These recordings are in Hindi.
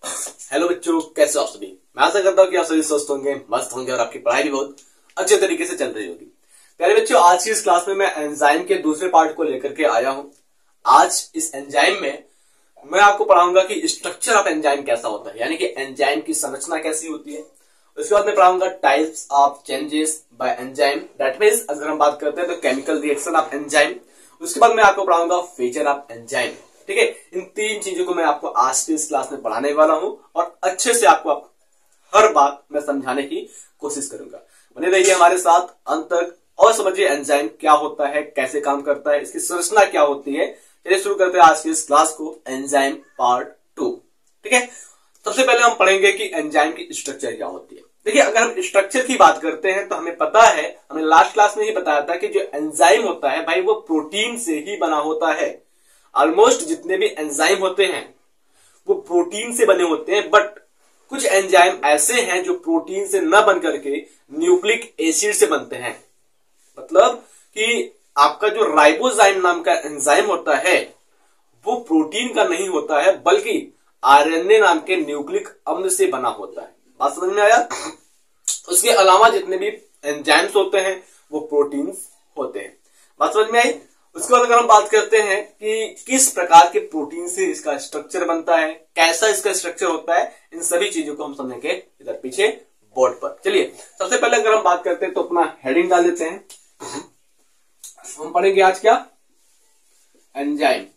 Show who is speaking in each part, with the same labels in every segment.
Speaker 1: हेलो बच्चों, कैसे हो आप सभी। मैं आशा करता हूँ कि आप सभी स्वस्थ होंगे, मस्त होंगे और आपकी पढ़ाई भी बहुत अच्छे तरीके से चल रही होगी। प्यारे बच्चों, आज की इस क्लास में मैं एंजाइम के दूसरे पार्ट को लेकर के आया हूँ। आज इस एंजाइम में मैं आपको पढ़ाऊंगा कि स्ट्रक्चर ऑफ एंजाइम कैसा होता है, यानी कि एंजाइम की संरचना कैसी होती है। उसके बाद मैं पढ़ाऊंगा types of changes by enzyme, that means अगर हम बात करते हैं तो केमिकल रिएक्शन ऑफ एंजाइम। उसके बाद मैं आपको पढ़ाऊंगा फीचर ऑफ एंजाइम। ठीक है, इन तीन चीजों को मैं आपको आज की इस क्लास में पढ़ाने वाला हूं और अच्छे से आपको हर बात मैं समझाने की कोशिश करूंगा। बने रहिए हमारे साथ अंत तक और समझिए एंजाइम क्या होता है, कैसे काम करता है, इसकी संरचना क्या होती है। चलिए शुरू करते हैं आज की इस क्लास को, एंजाइम पार्ट 2। ठीक है, सबसे पहले हम पढ़ेंगे कि एंजाइम की स्ट्रक्चर क्या होती है। देखिए, अगर हम स्ट्रक्चर की बात करते हैं तो हमें पता है, हमने लास्ट क्लास में ही बताया था कि जो एंजाइम होता है भाई वो प्रोटीन से ही बना होता है। ऑलमोस्ट जितने भी एंजाइम होते हैं वो प्रोटीन से बने होते हैं, बट कुछ एंजाइम ऐसे हैं जो प्रोटीन से न बन करके न्यूक्लिक एसिड से बनते हैं। मतलब कि आपका जो राइबोजाइम नाम का एंजाइम होता है वो प्रोटीन का नहीं होता है, बल्कि आरएनए नाम के न्यूक्लिक अम्ल से बना होता है। बात समझ में आया। उसके अलावा जितने भी एंजाइम्स होते हैं वो प्रोटीन्स होते हैं। बात समझ में आई। उसके बाद अगर हम बात करते हैं कि किस प्रकार के प्रोटीन से इसका स्ट्रक्चर बनता है, कैसा इसका स्ट्रक्चर होता है, इन सभी चीजों को हम समझेंगे इधर पीछे बोर्ड पर। चलिए सबसे पहले अगर हम बात करते हैं तो अपना हेडिंग डाल देते हैं। हम पढ़ेंगे आज क्या, एंजाइम।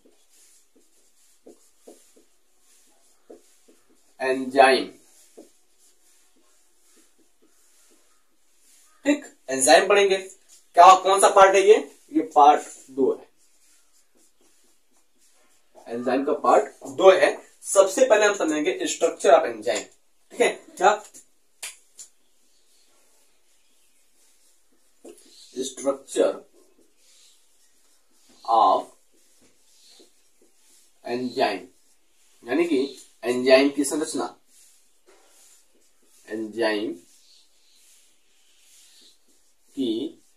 Speaker 1: एंजाइम, ठीक, एंजाइम पढ़ेंगे। क्या कौन सा पार्ट है ये पार्ट 2 है। एंजाइम का पार्ट 2 है। सबसे पहले हम समझेंगे स्ट्रक्चर ऑफ एंजाइम। ठीक है, क्या स्ट्रक्चर ऑफ एंजाइम, यानी कि एंजाइम की संरचना। एंजाइम की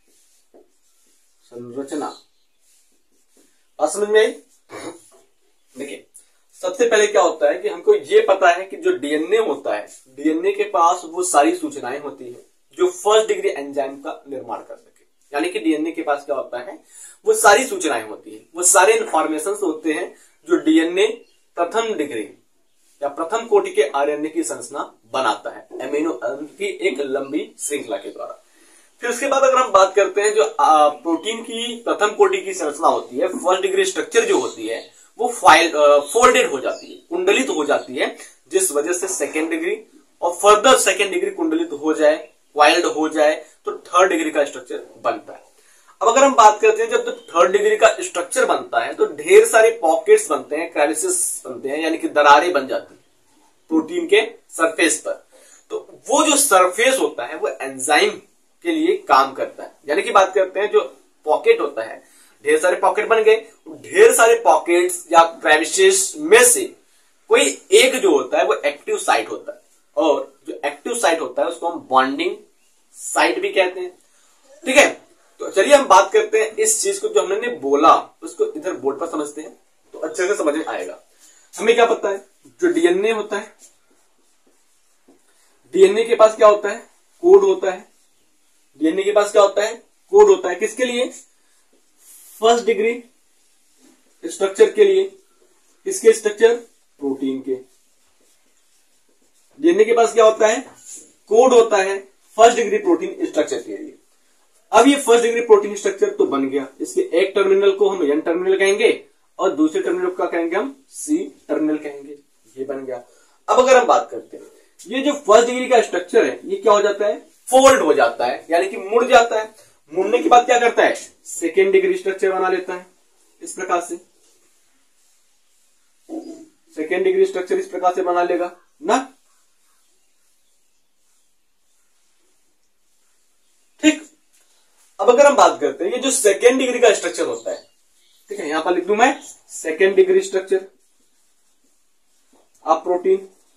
Speaker 1: संरचना, बात समझ में आई। देखिए, सबसे पहले क्या होता है कि हमको ये पता है कि जो डीएनए होता है, डीएनए के पास वो सारी सूचनाएं होती है जो फर्स्ट डिग्री एंजाइम का निर्माण कर सके। यानी कि डीएनए के पास क्या होता है, वो सारी सूचनाएं होती है, वो सारे इंफॉर्मेशन होते हैं जो डीएनए प्रथम डिग्री या प्रथम कोटि के आरएनए की संरचना बनाता है, एमिनो एसिड की एक लंबी श्रृंखला के द्वारा। फिर उसके बाद अगर हम बात करते हैं जो प्रोटीन की प्रथम कोटि की संरचना होती है, फर्स्ट डिग्री स्ट्रक्चर जो होती है वो फोल्डेड हो जाती है, कुंडलित हो जाती है, जिस वजह से सेकेंड डिग्री और फर्दर सेकेंड डिग्री कुंडलित हो जाए, क्वाइल्ड हो जाए तो थर्ड डिग्री का स्ट्रक्चर बनता है। अब अगर हम बात करते हैं जब तो थर्ड डिग्री का स्ट्रक्चर बनता है तो ढेर सारे पॉकेट्स बनते हैं, क्रेविसेस बनते हैं, यानी कि दरारें बन जाती हैं प्रोटीन के सरफेस पर। तो वो जो सरफेस होता है वो एंजाइम के लिए काम करता है। यानी कि बात करते हैं जो पॉकेट होता है, ढेर सारे पॉकेट बन गए, ढेर सारे पॉकेट्स या क्रेविसेस में से कोई एक जो होता है वो एक्टिव साइट होता है, और जो एक्टिव साइट होता है उसको हम बॉन्डिंग साइट भी कहते हैं। ठीक है, तो चलिए हम बात करते हैं इस चीज को जो हमने बोला उसको इधर बोर्ड पर समझते हैं तो अच्छे से समझ में आएगा। हमें क्या पता है, जो डीएनए होता है, डीएनए के पास क्या होता है, कोड होता है। डीएनए के पास क्या होता है, कोड होता है, किसके लिए, फर्स्ट डिग्री स्ट्रक्चर के लिए। किसके स्ट्रक्चर, प्रोटीन के। डीएनए के पास क्या होता है, कोड होता है फर्स्ट डिग्री प्रोटीन स्ट्रक्चर के लिए। अब ये फर्स्ट डिग्री प्रोटीन स्ट्रक्चर तो बन गया, इसके एक टर्मिनल को हम एन टर्मिनल कहेंगे और दूसरे टर्मिनल का कहेंगे हम सी टर्मिनल कहेंगे। ये बन गया। अब अगर हम बात करते हैं ये जो फर्स्ट डिग्री का स्ट्रक्चर है ये क्या हो जाता है, फोल्ड हो जाता है, यानी कि मुड़ जाता है। मुड़ने के बाद क्या करता है, सेकेंड डिग्री स्ट्रक्चर बना लेता है इस प्रकार से। सेकेंड डिग्री स्ट्रक्चर इस प्रकार से बना लेगा ना। ठीक, अब अगर हम बात करते हैं ये जो सेकेंड डिग्री का स्ट्रक्चर होता है, ठीक है, यहां पर लिख दूं मैं second degree structure of protein.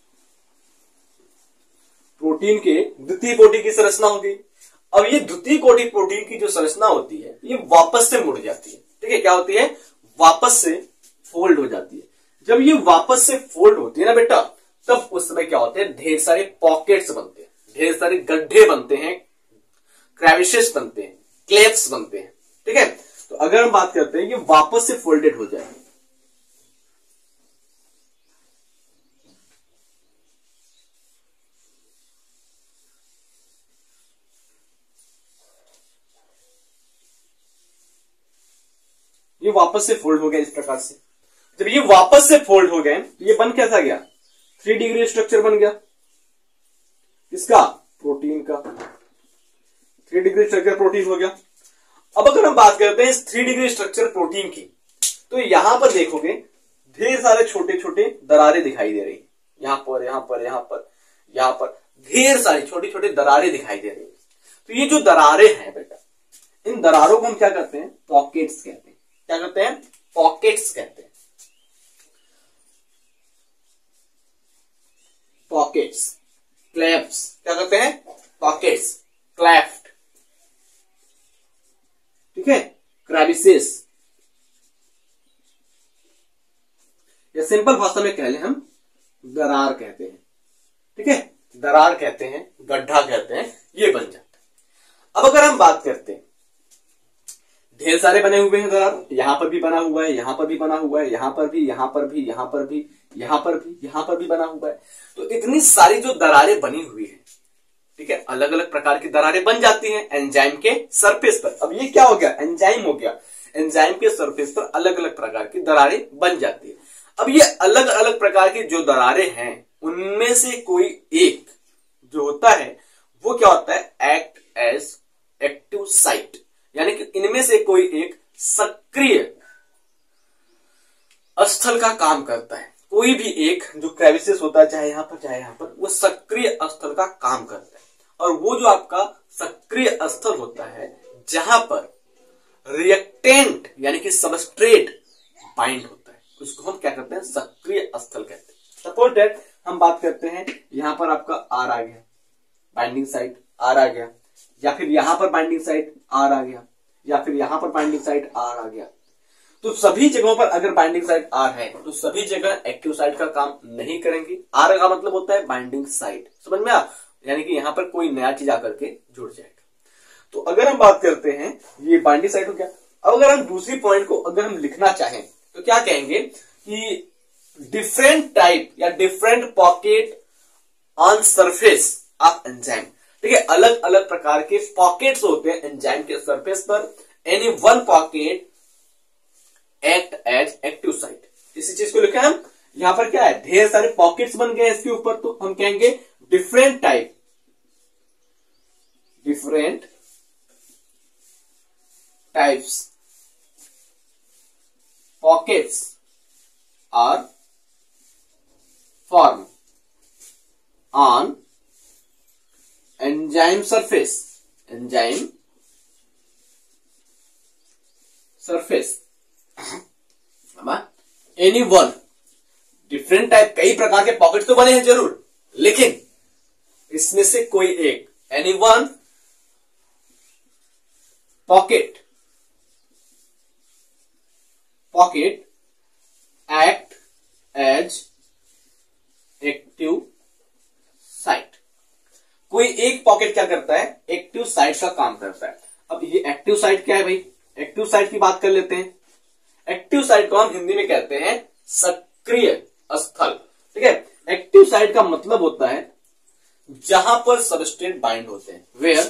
Speaker 1: Protein के द्वितीय कोटि की संरचना होगी। अब ये द्वितीय कोटि प्रोटीन की जो संरचना होती है ये वापस से मुड़ जाती है। ठीक है, क्या होती है, वापस से फोल्ड हो जाती है। जब ये वापस से फोल्ड होती है ना बेटा, तब उस समय क्या होते हैं, ढेर सारे पॉकेट्स बनते हैं, ढेर सारे गड्ढे बनते हैं, क्रेविसेस बनते हैं, क्लेफ्स बनते हैं। ठीक है, तो अगर हम बात करते हैं कि वापस से फोल्डेड हो जाए, ये वापस से फोल्ड हो गया इस प्रकार से। जब ये वापस से फोल्ड हो गए तो ये बन कैसा गया, 3 डिग्री स्ट्रक्चर बन गया। इसका प्रोटीन का 3 डिग्री स्ट्रक्चर प्रोटीन हो गया। अब अगर हम बात करते हैं इस 3 डिग्री स्ट्रक्चर प्रोटीन की, तो यहां पर देखोगे ढेर सारे छोटे छोटे दरारें दिखाई दे रही, यहां पर यहां पर यहां पर यहां पर ढेर सारी छोटी छोटी दरारें दिखाई दे रही। तो ये जो दरारें हैं बेटा, इन दरारों को हम क्या करते हैं, पॉकेट्स कहते हैं। क्या कहते हैं, पॉकेट्स कहते हैं। पॉकेट्स, क्लेफ्ट्स, क्या कहते हैं, पॉकेट्स, क्लेफ्ट। ठीक है, क्रेविसेस, या सिंपल भाषा में कह लें हम दरार कहते हैं। ठीक है, दरार कहते हैं, गड्ढा कहते हैं, ये बन जाता है। अब अगर हम बात करते हैं, ढेर सारे बने हुए हैं दरार, यहां पर भी बना हुआ है, यहां पर भी बना हुआ है, यहां पर भी, यहां पर भी, यहां पर भी, यहां पर भी, यहां पर भी बना हुआ है। तो इतनी सारी जो दरारें बनी हुई है, ठीक है, अलग अलग प्रकार की दरारें बन जाती हैं एंजाइम के सरफेस पर। अब ये क्या हो गया, एंजाइम हो गया। एंजाइम के सरफेस पर अलग अलग प्रकार की दरारें बन जाती है। अब ये अलग अलग प्रकार की जो दरारें हैं, उनमें से कोई एक जो होता है वो क्या होता है, एक्ट एज एक्टिव साइट, यानी कि इनमें से कोई एक सक्रिय स्थल का काम करता है। कोई भी एक जो क्रेविसेस होता है, चाहे यहां पर चाहे यहां पर, वो सक्रिय स्थल का काम करता है। और वो जो आपका सक्रिय स्थल होता है, जहां पर रिएक्टेंट यानी कि सबस्ट्रेट बाइंड होता है, उसको हम क्या करते हैं, सक्रिय स्थल कहते हैं। सपोज दैट हम बात करते हैं, यहां पर आपका आर आ गया, बाइंडिंग साइट आर आ गया, या फिर यहां पर बाइंडिंग साइट आर आ गया, या फिर यहां पर बाइंडिंग साइट आर आ गया। तो सभी जगहों पर अगर बाइंडिंग साइट आर है, तो सभी जगह एक्टिव साइट का काम नहीं करेंगी। आर का मतलब होता है बाइंडिंग साइट, समझ में आ, यानी कि यहां पर कोई नया चीज आकर के जुड़ जाएगा। तो अगर हम बात करते हैं, ये बाइंडिंग साइट हो गया। अब अगर हम दूसरी पॉइंट को अगर हम लिखना चाहें तो क्या कहेंगे कि डिफरेंट टाइप या different pocket on surface of enzyme. ठीक है, अलग अलग प्रकार के पॉकेट्स होते हैं एंजाइम के सरफेस पर। Any one pocket act as active site. इसी चीज को लिखा हम, यहां पर क्या है, ढेर सारे पॉकेट्स बन गए इसके ऊपर, तो हम कहेंगे different type, different types pockets are form on enzyme surface, enzyme surface. Any one, different type, कई प्रकार के पॉकेट तो बने हैं जरूर, लेकिन इसमें से कोई एक, any one pocket act as active site. कोई एक पॉकेट क्या करता है, एक्टिव साइट का काम करता है। अब ये एक्टिव साइट क्या है भाई, एक्टिव साइट की बात कर लेते हैं। एक्टिव साइट को हम हिंदी में कहते हैं सक्रिय स्थल। ठीक है, एक्टिव साइट का मतलब होता है जहां पर सबस्ट्रेट बाइंड होते हैं, वेयर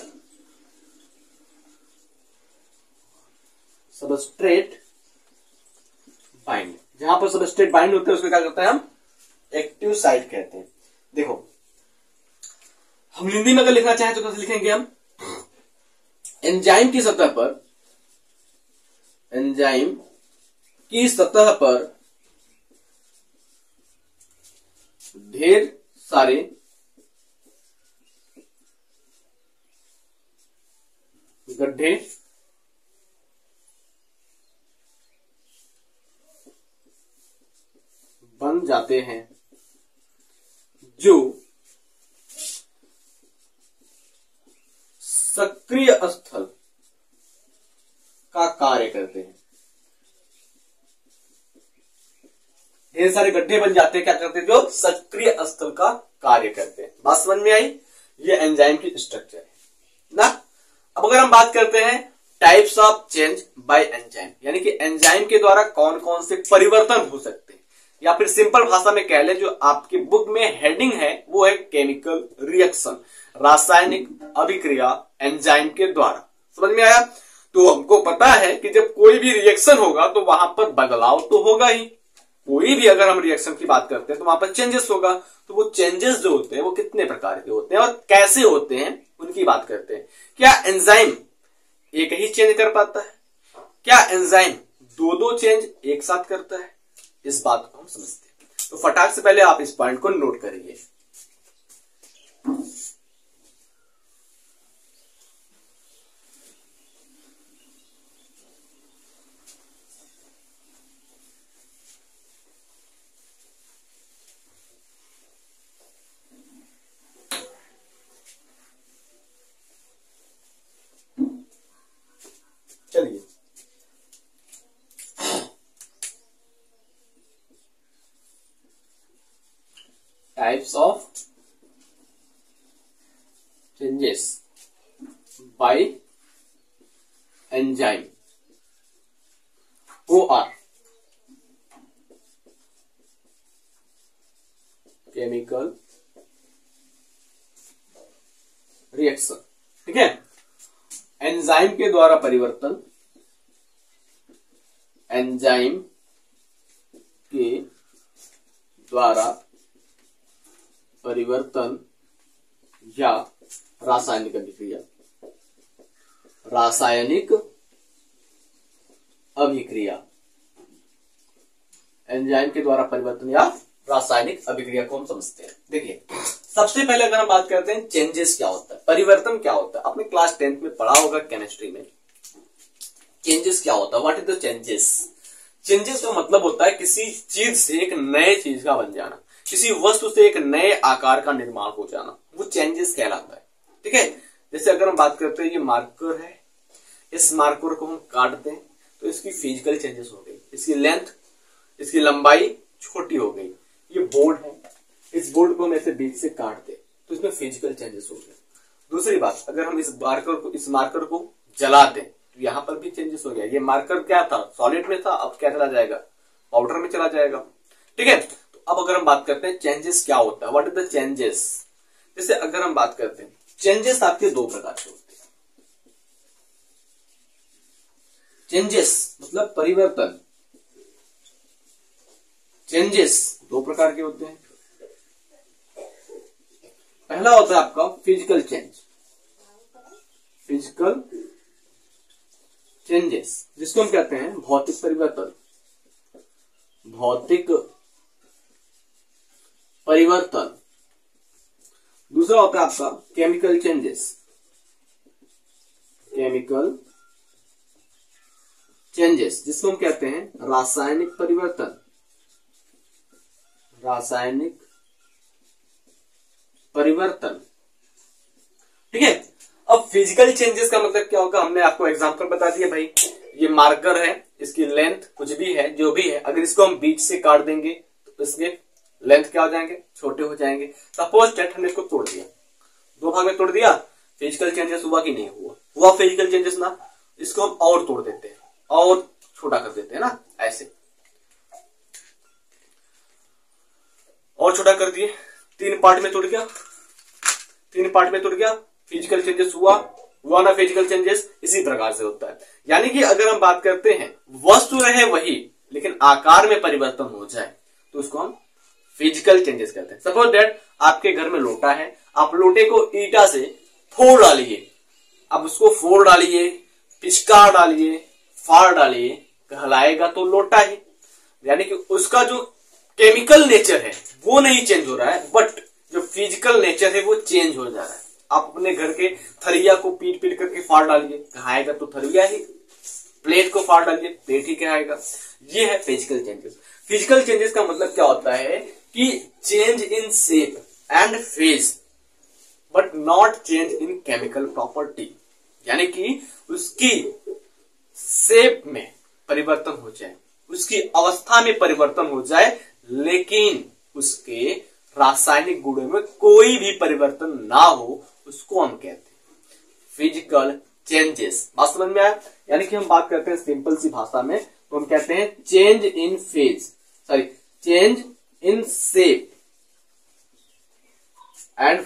Speaker 1: सबस्ट्रेट बाइंड, जहां पर सबस्ट्रेट बाइंड होते हैं उसको क्या करते हैं हम, एक्टिव साइट कहते हैं। देखो, हम हिंदी में अगर लिखना चाहें तो कैसे लिखेंगे हम, एंजाइम की सतह पर, एंजाइम की सतह पर ढेर सारे गड्ढे बन जाते हैं जो सक्रिय स्थल का कार्य करते हैं। ढेर सारे गड्ढे बन जाते हैं, क्या करते हैं, जो सक्रिय स्थल का कार्य करते हैं। बात समझ में आई? ये एंजाइम की स्ट्रक्चर है ना। अब अगर हम बात करते हैं types of change by enzyme, यानी कि एंजाइम के द्वारा कौन कौन से परिवर्तन हो सकते हैं, या फिर सिंपल भाषा में कह ले, जो आपकी बुक में हेडिंग है वो है केमिकल रिएक्शन, रासायनिक अभिक्रिया एंजाइम के द्वारा। समझ में आया? तो हमको पता है कि जब कोई भी रिएक्शन होगा तो वहां पर बदलाव तो होगा ही। कोई भी अगर हम रिएक्शन की बात करते हैं तो वहां पर चेंजेस होगा। तो वो चेंजेस जो होते हैं वो कितने प्रकार के होते हैं और कैसे होते हैं उनकी बात करते हैं। क्या एंजाइम एक ही चेंज कर पाता है? क्या एंजाइम दो दो चेंज एक साथ करता है? इस बात को हम समझते हैं। तो फटाक से पहले आप इस पॉइंट को नोट करिए। चलिए, types of changes by enzyme, OR, chemical reaction. ठीक है, एंजाइम के द्वारा परिवर्तन, एंजाइम के द्वारा परिवर्तन या रासायनिक अभिक्रिया, रासायनिक अभिक्रिया, एंजाइम के द्वारा परिवर्तन या रासायनिक अभिक्रिया को हम समझते हैं। देखिए, सबसे पहले अगर हम बात करते हैं चेंजेस क्या होता है, परिवर्तन क्या होता है, आपने क्लास 10th में पढ़ा होगा केमिस्ट्री में। चेंजेस क्या होता है? What is the changes? Changes का मतलब होता है किसी चीज से एक नए चीज का बन जाना, किसी वस्तु से एक नए आकार का निर्माण हो जाना, वो चेंजेस कहलाता है। ठीक है, जैसे अगर हम बात करते हैं ये मार्कर है, इस मार्कर को हम काट दें तो इसकी फिजिकल चेंजेस हो गई, इसकी लेंथ, इसकी लंबाई छोटी हो गई। ये बोर्ड है, इस बोर्ड को हम ऐसे बीच से काट दें तो इसमें फिजिकल चेंजेस हो गए। दूसरी बात, अगर हम इस मार्कर को जला दें तो यहां पर भी चेंजेस हो गया। ये मार्कर क्या था? सॉलिड में था, अब क्या चला जाएगा? पाउडर में चला जाएगा। ठीक है, तो अब अगर हम बात करते हैं चेंजेस क्या होता है, व्हाट इज द चेंजेस। जैसे अगर हम बात करते हैं, चेंजेस आपके दो प्रकार के होते हैं। चेंजेस मतलब परिवर्तन, चेंजेस दो प्रकार के होते हैं। पहला होता है आपका फिजिकल चेंज, फिजिकल चेंजेस, जिसको हम कहते हैं भौतिक परिवर्तन, भौतिक परिवर्तन। दूसरा होता है आपका केमिकल चेंजेस, केमिकल चेंजेस, जिसको हम कहते हैं रासायनिक परिवर्तन, रासायनिक परिवर्तन। ठीक है, अब फिजिकल चेंजेस का मतलब क्या होगा, हमने आपको एग्जांपल बता दिया भाई। ये मार्कर है, इसकी लेंथ कुछ भी है, जो भी है, अगर इसको हम बीच से काट देंगे तो इसके लेंथ क्या हो जाएंगे? छोटे हो जाएंगे। सपोज दैट हमने इसको तोड़ दिया, दो भाग में तोड़ दिया, फिजिकल चेंजेस हुआ कि नहीं हुआ? हुआ फिजिकल चेंजेस ना। इसको हम और तोड़ देते हैं और छोटा कर देते हैं ना, ऐसे और छोटा कर दिए, तीन पार्ट में टूट गया, तीन पार्ट में टूट गया, फिजिकल चेंजेस हुआ ना फिजिकल चेंजेस। इसी प्रकार से होता है। यानी कि अगर हम बात करते हैं वस्तु रहे वही लेकिन आकार में परिवर्तन हो जाए तो उसको हम फिजिकल चेंजेस कहते हैं। सपोज दैट आपके घर में लोटा है, आप लोटे को ईटा से फोड़ डालिए, अब उसको फोड़ डालिए, पिचकार डालिए, फाड़ डालिए, कहलाएगा तो लोटा ही। यानी कि उसका जो केमिकल नेचर है वो नहीं चेंज हो रहा है, बट जो फिजिकल नेचर है वो चेंज हो जा रहा है। आप अपने घर के थरिया को पीट पीट करके फाड़ डालिए, कहाएगा तो थरिया ही। प्लेट को फाड़ डालिए, प्लेट ही कहाएगा। ये है फिजिकल चेंजेस। फिजिकल चेंजेस का मतलब क्या होता है कि change in shape and phase but not change in chemical property, यानी कि उसकी शेप में परिवर्तन हो जाए, उसकी अवस्था में परिवर्तन हो जाए, लेकिन उसके रासायनिक गुणों में कोई भी परिवर्तन ना हो, उसको हम कहते हैं फिजिकल चेंजेस। बात समझ में आया? यानी कि हम बात करते हैं सिंपल सी भाषा में, तो हम कहते हैं change in change in shape and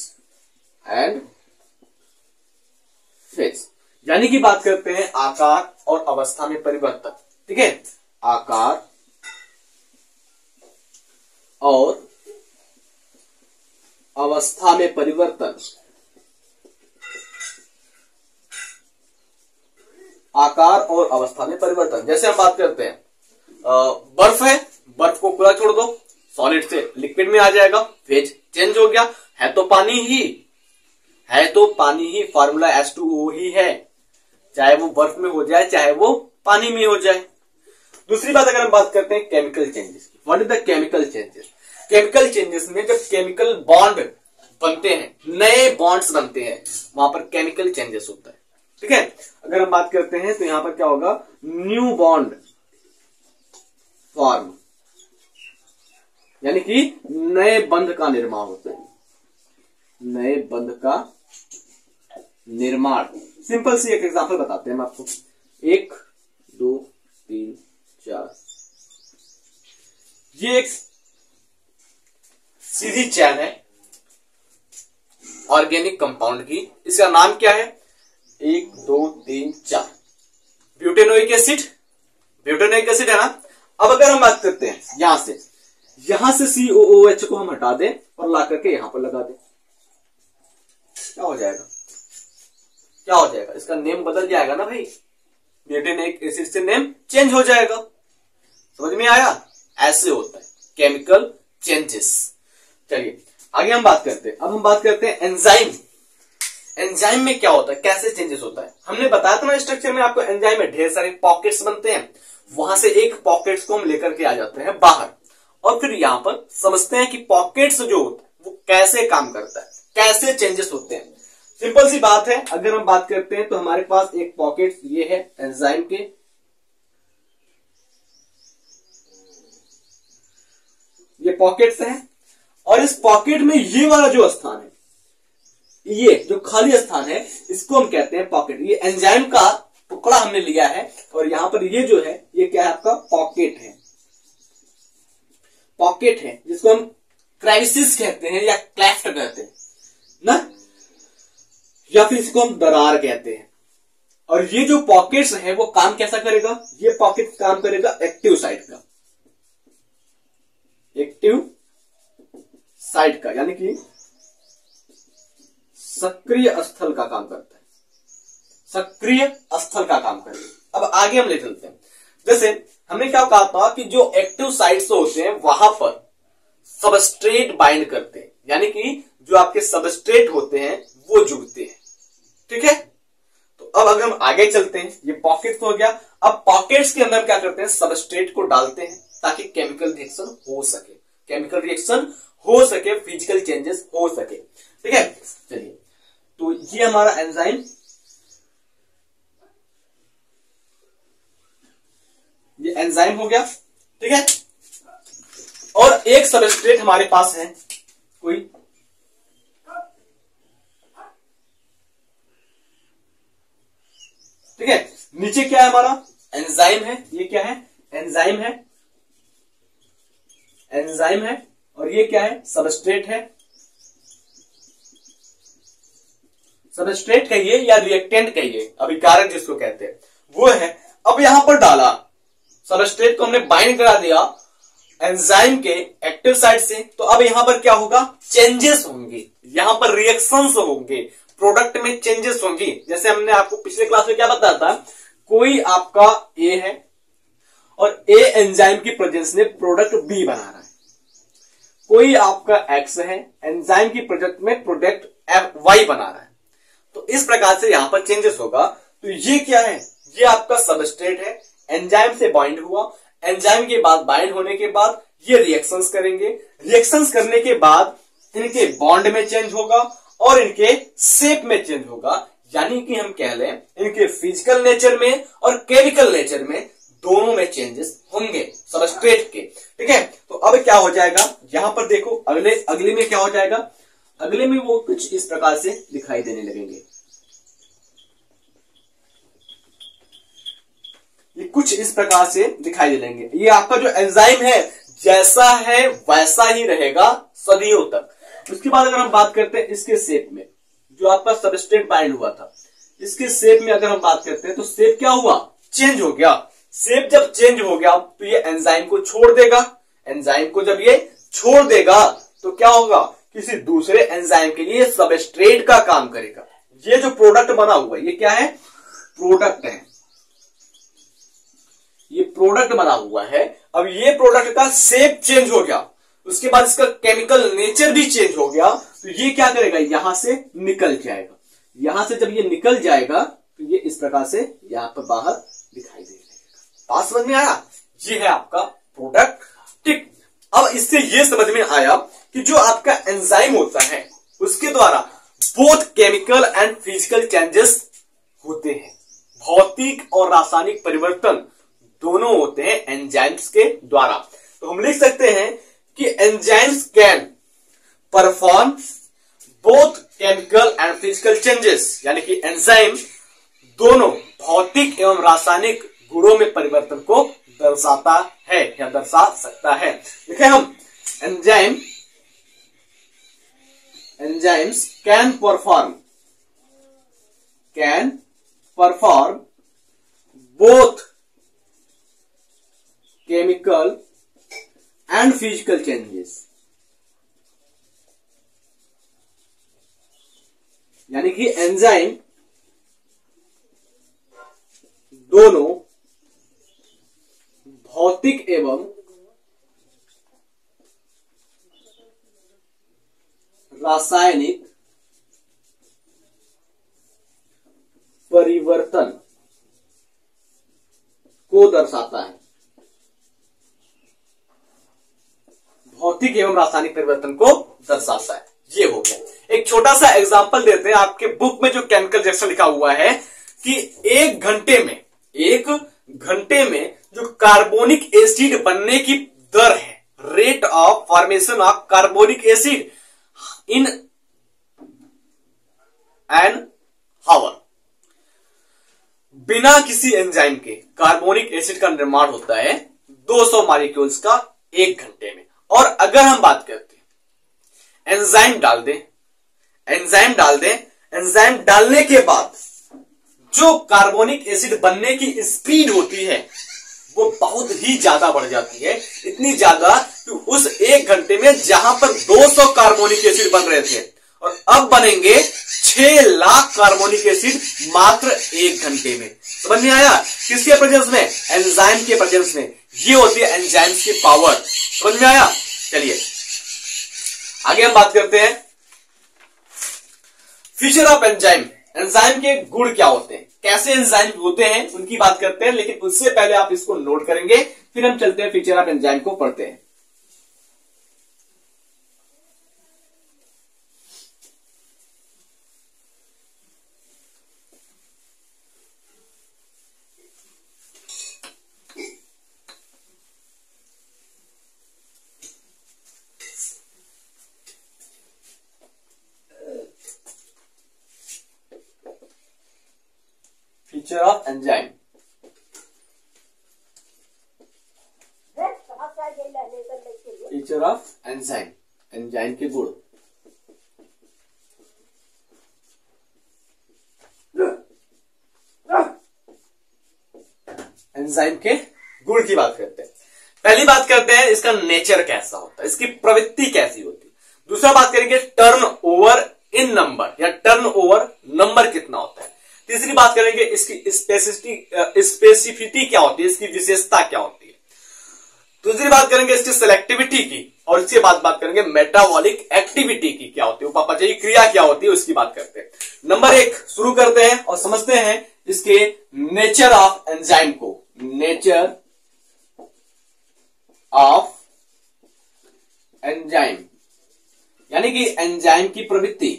Speaker 1: phase, यानी कि बात करते हैं आकार और अवस्था में परिवर्तन। ठीक है, आकार और अवस्था में परिवर्तन, आकार और अवस्था में परिवर्तन। जैसे हम बात करते हैं बर्फ है, बर्फ को खुला छोड़ दो, सॉलिड से लिक्विड में आ जाएगा, फेज चेंज हो गया। है तो पानी ही, फार्मूला H2O ही है, चाहे वो बर्फ में हो जाए चाहे वो पानी में हो जाए। दूसरी बात अगर हम बात करते हैं केमिकल चेंजेस की, what is the chemical changes? Chemical changes में जब केमिकल बॉन्ड बनते हैं, नए बॉन्ड्स बनते हैं, वहां पर केमिकल चेंजेस होता है। ठीक है, अगर हम बात करते हैं तो यहां पर क्या होगा, न्यू बॉन्ड फॉर्म, यानी कि नए बंध का निर्माण होता है, नए बंध का निर्माण। सिंपल सी एक एग्जांपल बताते हैं हम आपको, 1 2 3 4, ये एक सीधी चैन है ऑर्गेनिक कंपाउंड की, इसका नाम क्या है, 1 2 3 4 ब्यूटेनोइक एसिड है ना। अब अगर हम बात करते हैं यहां से COOH को हम हटा दें और ला करके यहां पर लगा दें, क्या हो जाएगा? इसका नेम बदल जाएगा ना भाई, ब्यूटेनोइक एसिड से नेम चेंज हो जाएगा। समझ में आया? ऐसे होता है केमिकल चेंजेस। चलिए आगे हम बात करते हैं। अब हम बात करते हैं एंजाइम। एंजाइम में क्या होता है, कैसे चेंजेस होता है? हमने बताया था ना स्ट्रक्चर में आपको, एंजाइम में ढेर सारे पॉकेट्स बनते हैं, वहां से एक पॉकेट्स को हम लेकर के आ जाते हैं बाहर, और फिर यहां पर समझते हैं कि पॉकेट्स जो होता है वो कैसे काम करता है, कैसे चेंजेस होते हैं। सिंपल सी बात है, अगर हम बात करते हैं तो हमारे पास एक पॉकेट ये है एंजाइम के, ये पॉकेट्स हैं, और इस पॉकेट में ये वाला जो स्थान है, ये जो खाली स्थान है, इसको हम कहते हैं पॉकेट। ये एंजाइम का टुकड़ा हमने लिया है, और यहां पर ये जो है ये क्या है, आपका पॉकेट है, जिसको हम क्राइसिस कहते हैं या क्लेफ्ट कहते हैं ना, या फिर इसको हम दरार कहते हैं। और ये जो पॉकेट्स है वो काम कैसा करेगा, ये पॉकेट काम करेगा एक्टिव साइड का, यानी कि सक्रिय स्थल का काम करता है, सक्रिय स्थल का काम करेगा। अब आगे हम ले चलते हैं। जैसे हमने क्या कहा था कि जो एक्टिव साइट्स होते हैं वहां पर सबस्ट्रेट बाइंड करते हैं, यानी कि जो आपके सबस्ट्रेट होते हैं वो जुड़ते हैं। ठीक है, तो अब अगर हम आगे चलते हैं, ये पॉकेट्स हो गया। अब पॉकेट्स के अंदर क्या करते हैं, सबस्ट्रेट को डालते हैं ताकि केमिकल रिएक्शन हो सके, फिजिकल चेंजेस हो सके। ठीक है, चलिए, तो ये हमारा एंजाइम, ये एंजाइम हो गया। ठीक है, और एक सबस्ट्रेट हमारे पास है कोई, ठीक है, नीचे क्या है हमारा, एंजाइम है, ये क्या है, एंजाइम है, और ये क्या है, सबस्ट्रेट है, सबस्ट्रेट कहिए या रिएक्टेंट कहिए, अभिकारक जिसको कहते हैं वो है। अब यहां पर डाला सबस्ट्रेट को, हमने बाइंड करा दिया एंजाइम के एक्टिव साइड से, तो अब यहां पर क्या होगा, चेंजेस होंगे, यहां पर रिएक्शंस होंगे, प्रोडक्ट में चेंजेस होंगी। जैसे हमने आपको पिछले क्लास में क्या बताया था, कोई आपका ए है और ए एंजाइम की प्रेजेंस में प्रोडक्ट बी बना रहा है, कोई आपका एक्स है, एंजाइम की प्रोडक्ट में प्रोडक्ट वाई बना रहा है, तो इस प्रकार से यहां पर चेंजेस होगा। तो ये क्या है, ये आपका सबस्ट्रेट है, एंजाइम से बाइंड हुआ, एंजाइम के बाद बाइंड होने के बाद ये रिएक्शंस करेंगे, रिएक्शंस करने के बाद इनके बॉन्ड में चेंज होगा और इनके शेप में चेंज होगा, यानी कि हम कह लें इनके फिजिकल नेचर में और केमिकल नेचर में दोनों में चेंजेस होंगे सबस्ट्रेट के। ठीक है, तो अब क्या हो जाएगा, यहां पर देखो अगले में क्या हो जाएगा, अगले में वो कुछ इस प्रकार से दिखाई देने लगेंगे। ये कुछ इस प्रकार से दिखाई दे लेंगे। ये आपका जो एंजाइम है जैसा है वैसा ही रहेगा सदियों तक। उसके बाद अगर हम बात करते हैं इसके शेप में, जो आपका सबस्ट्रेट बाइंड हुआ था, इसके शेप में अगर हम बात करते हैं तो शेप क्या हुआ, चेंज हो गया। शेप जब चेंज हो गया तो ये एंजाइम को छोड़ देगा। एंजाइम को जब ये छोड़ देगा तो क्या होगा, किसी दूसरे एंजाइम के लिए सबस्ट्रेट का काम करेगा। ये जो प्रोडक्ट बना हुआ है ये क्या है, प्रोडक्ट है, ये प्रोडक्ट बना हुआ है। अब ये प्रोडक्ट का शेप चेंज हो गया, उसके बाद इसका केमिकल नेचर भी चेंज हो गया, तो ये क्या करेगा, यहां से निकल जाएगा। यहां से जब ये निकल जाएगा तो ये इस प्रकार से यहां पर बाहर दिखाई दे लगेगा। बात समझ में आया, ये है आपका प्रोडक्ट। ठीक, अब इससे ये समझ में आया कि जो आपका एंजाइम होता है उसके द्वारा both chemical and physical changes होते हैं। भौतिक और रासायनिक परिवर्तन दोनों होते हैं एंजाइम्स के द्वारा। तो हम लिख सकते हैं कि enzymes can perform both chemical and physical changes, यानी कि एंजाइम दोनों भौतिक एवं रासायनिक गुणों में परिवर्तन को दर्शाता है या दर्शा सकता है। देखें हम enzymes can perform both chemical and physical changes, यानी कि एंजाइम दोनों भौतिक एवं रासायनिक परिवर्तन को दर्शाता है। भौतिक एवं रासायनिक परिवर्तन को दर्शाता है। ये हो गया। एक छोटा सा एग्जांपल देते हैं। आपके बुक में जो केमिकल रिएक्शन लिखा हुआ है कि एक घंटे में जो कार्बोनिक एसिड बनने की दर है, rate of formation of carbonic acid in an hour, बिना किसी एंजाइम के कार्बोनिक एसिड का निर्माण होता है 200 मॉलिक्यूल्स का एक घंटे में। और अगर हम बात करते हैं एंजाइम डाल दें, एंजाइम डालने के बाद जो कार्बोनिक एसिड बनने की स्पीड होती है वो बहुत ही ज्यादा बढ़ जाती है। इतनी ज्यादा कि उस एक घंटे में जहां पर 200 कार्बोनिक एसिड बन रहे थे और अब बनेंगे 6 लाख कार्बोनिक एसिड मात्र एक घंटे में। समझ में आया? किसके प्रेजेंस में? एंजाइम के प्रेजेंस में। ये होती है एंजाइम की पावर। समझ में आया? चलिए आगे हम बात करते हैं फीचर ऑफ एंजाइम। एंजाइम के गुण क्या होते हैं, कैसे एंजाइम होते हैं, उनकी बात करते हैं। लेकिन उससे पहले आप इसको नोट करेंगे, फिर हम चलते हैं फीचर ऑफ एंजाइम को पढ़ते हैं। Feature of enzyme. Feature of enzyme, enzyme के गुण। एंजाइम के गुण की बात करते हैं। पहली बात करते हैं इसका नेचर कैसा होता है, इसकी प्रवृत्ति कैसी होती है। दूसरा बात करेंगे टर्न ओवर इन नंबर, या टर्न ओवर नंबर कितना होता है। तीसरी बात करेंगे इसकी स्पेसिफिटी क्या होती है, इसकी विशेषता क्या होती है। दूसरी बात करेंगे इसकी सेलेक्टिविटी की, और इसके बाद बात करेंगे मेटाबॉलिक एक्टिविटी की क्या होती है, उपापचयी क्रिया क्या होती है, उसकी बात करते हैं। नंबर 1 शुरू करते हैं और समझते हैं इसके नेचर ऑफ एंजाइम को। नेचर ऑफ एंजाइम यानी कि एंजाइम की प्रवृत्ति।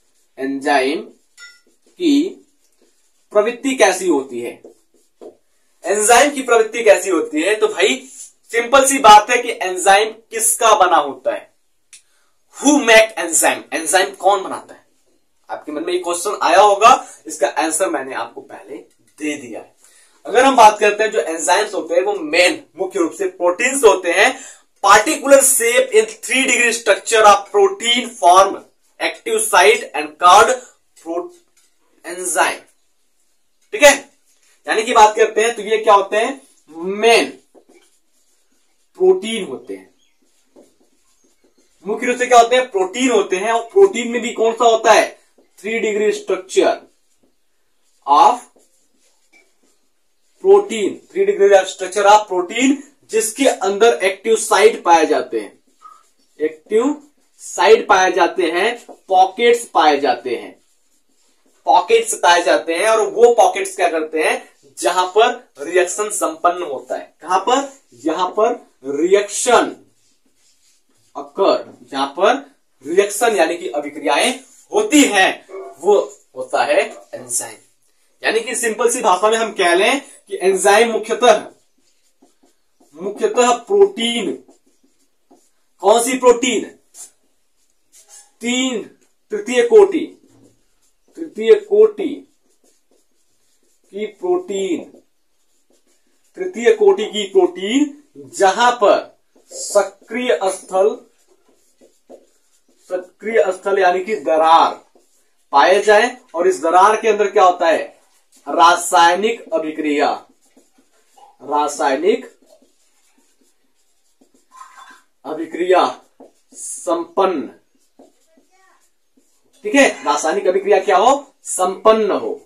Speaker 1: एंजाइम की प्रवृत्ति कैसी होती है, एंजाइम की प्रवृत्ति कैसी होती है? तो भाई सिंपल सी बात है कि एंजाइम किसका बना होता है? Who make enzyme? एंजाइम कौन बनाता है? आपके मन में ये क्वेश्चन आया होगा, इसका आंसर मैंने आपको पहले दे दिया है। अगर हम बात करते हैं जो एंजाइम्स होते हैं वो मेन मुख्य रूप से प्रोटीन्स होते हैं। Particular shape in 3 degree structure of protein form active site and called enzyme. ठीक है, यानी कि बात करते हैं तो ये क्या होते हैं? मेन प्रोटीन होते हैं। मुख्य रूप से क्या होते हैं? प्रोटीन होते हैं। और प्रोटीन में भी कौन सा होता है? 3 degree structure of protein, 3 degree structure of protein, जिसके अंदर एक्टिव साइट पाए जाते हैं, एक्टिव साइट पाए जाते हैं, पॉकेट्स पाए जाते हैं, पॉकेट्स पाए जाते हैं। और वो पॉकेट्स क्या करते हैं? जहां पर रिएक्शन संपन्न होता है। कहां पर? यहां पर रिएक्शन अकर, जहां पर रिएक्शन यानी कि अभिक्रियाएं होती हैं, वो होता है एंजाइम। यानी कि सिंपल सी भाषा में हम कह लें कि एंजाइम मुख्यतः प्रोटीन, कौन सी प्रोटीन? तृतीय कोटि की प्रोटीन, तृतीय कोटि की प्रोटीन, जहां पर सक्रिय स्थल यानी कि दरार पाए जाए। और इस दरार के अंदर क्या होता है? रासायनिक अभिक्रिया संपन्न। ठीक है, रासायनिक अभिक्रिया क्या हो? संपन्न हो,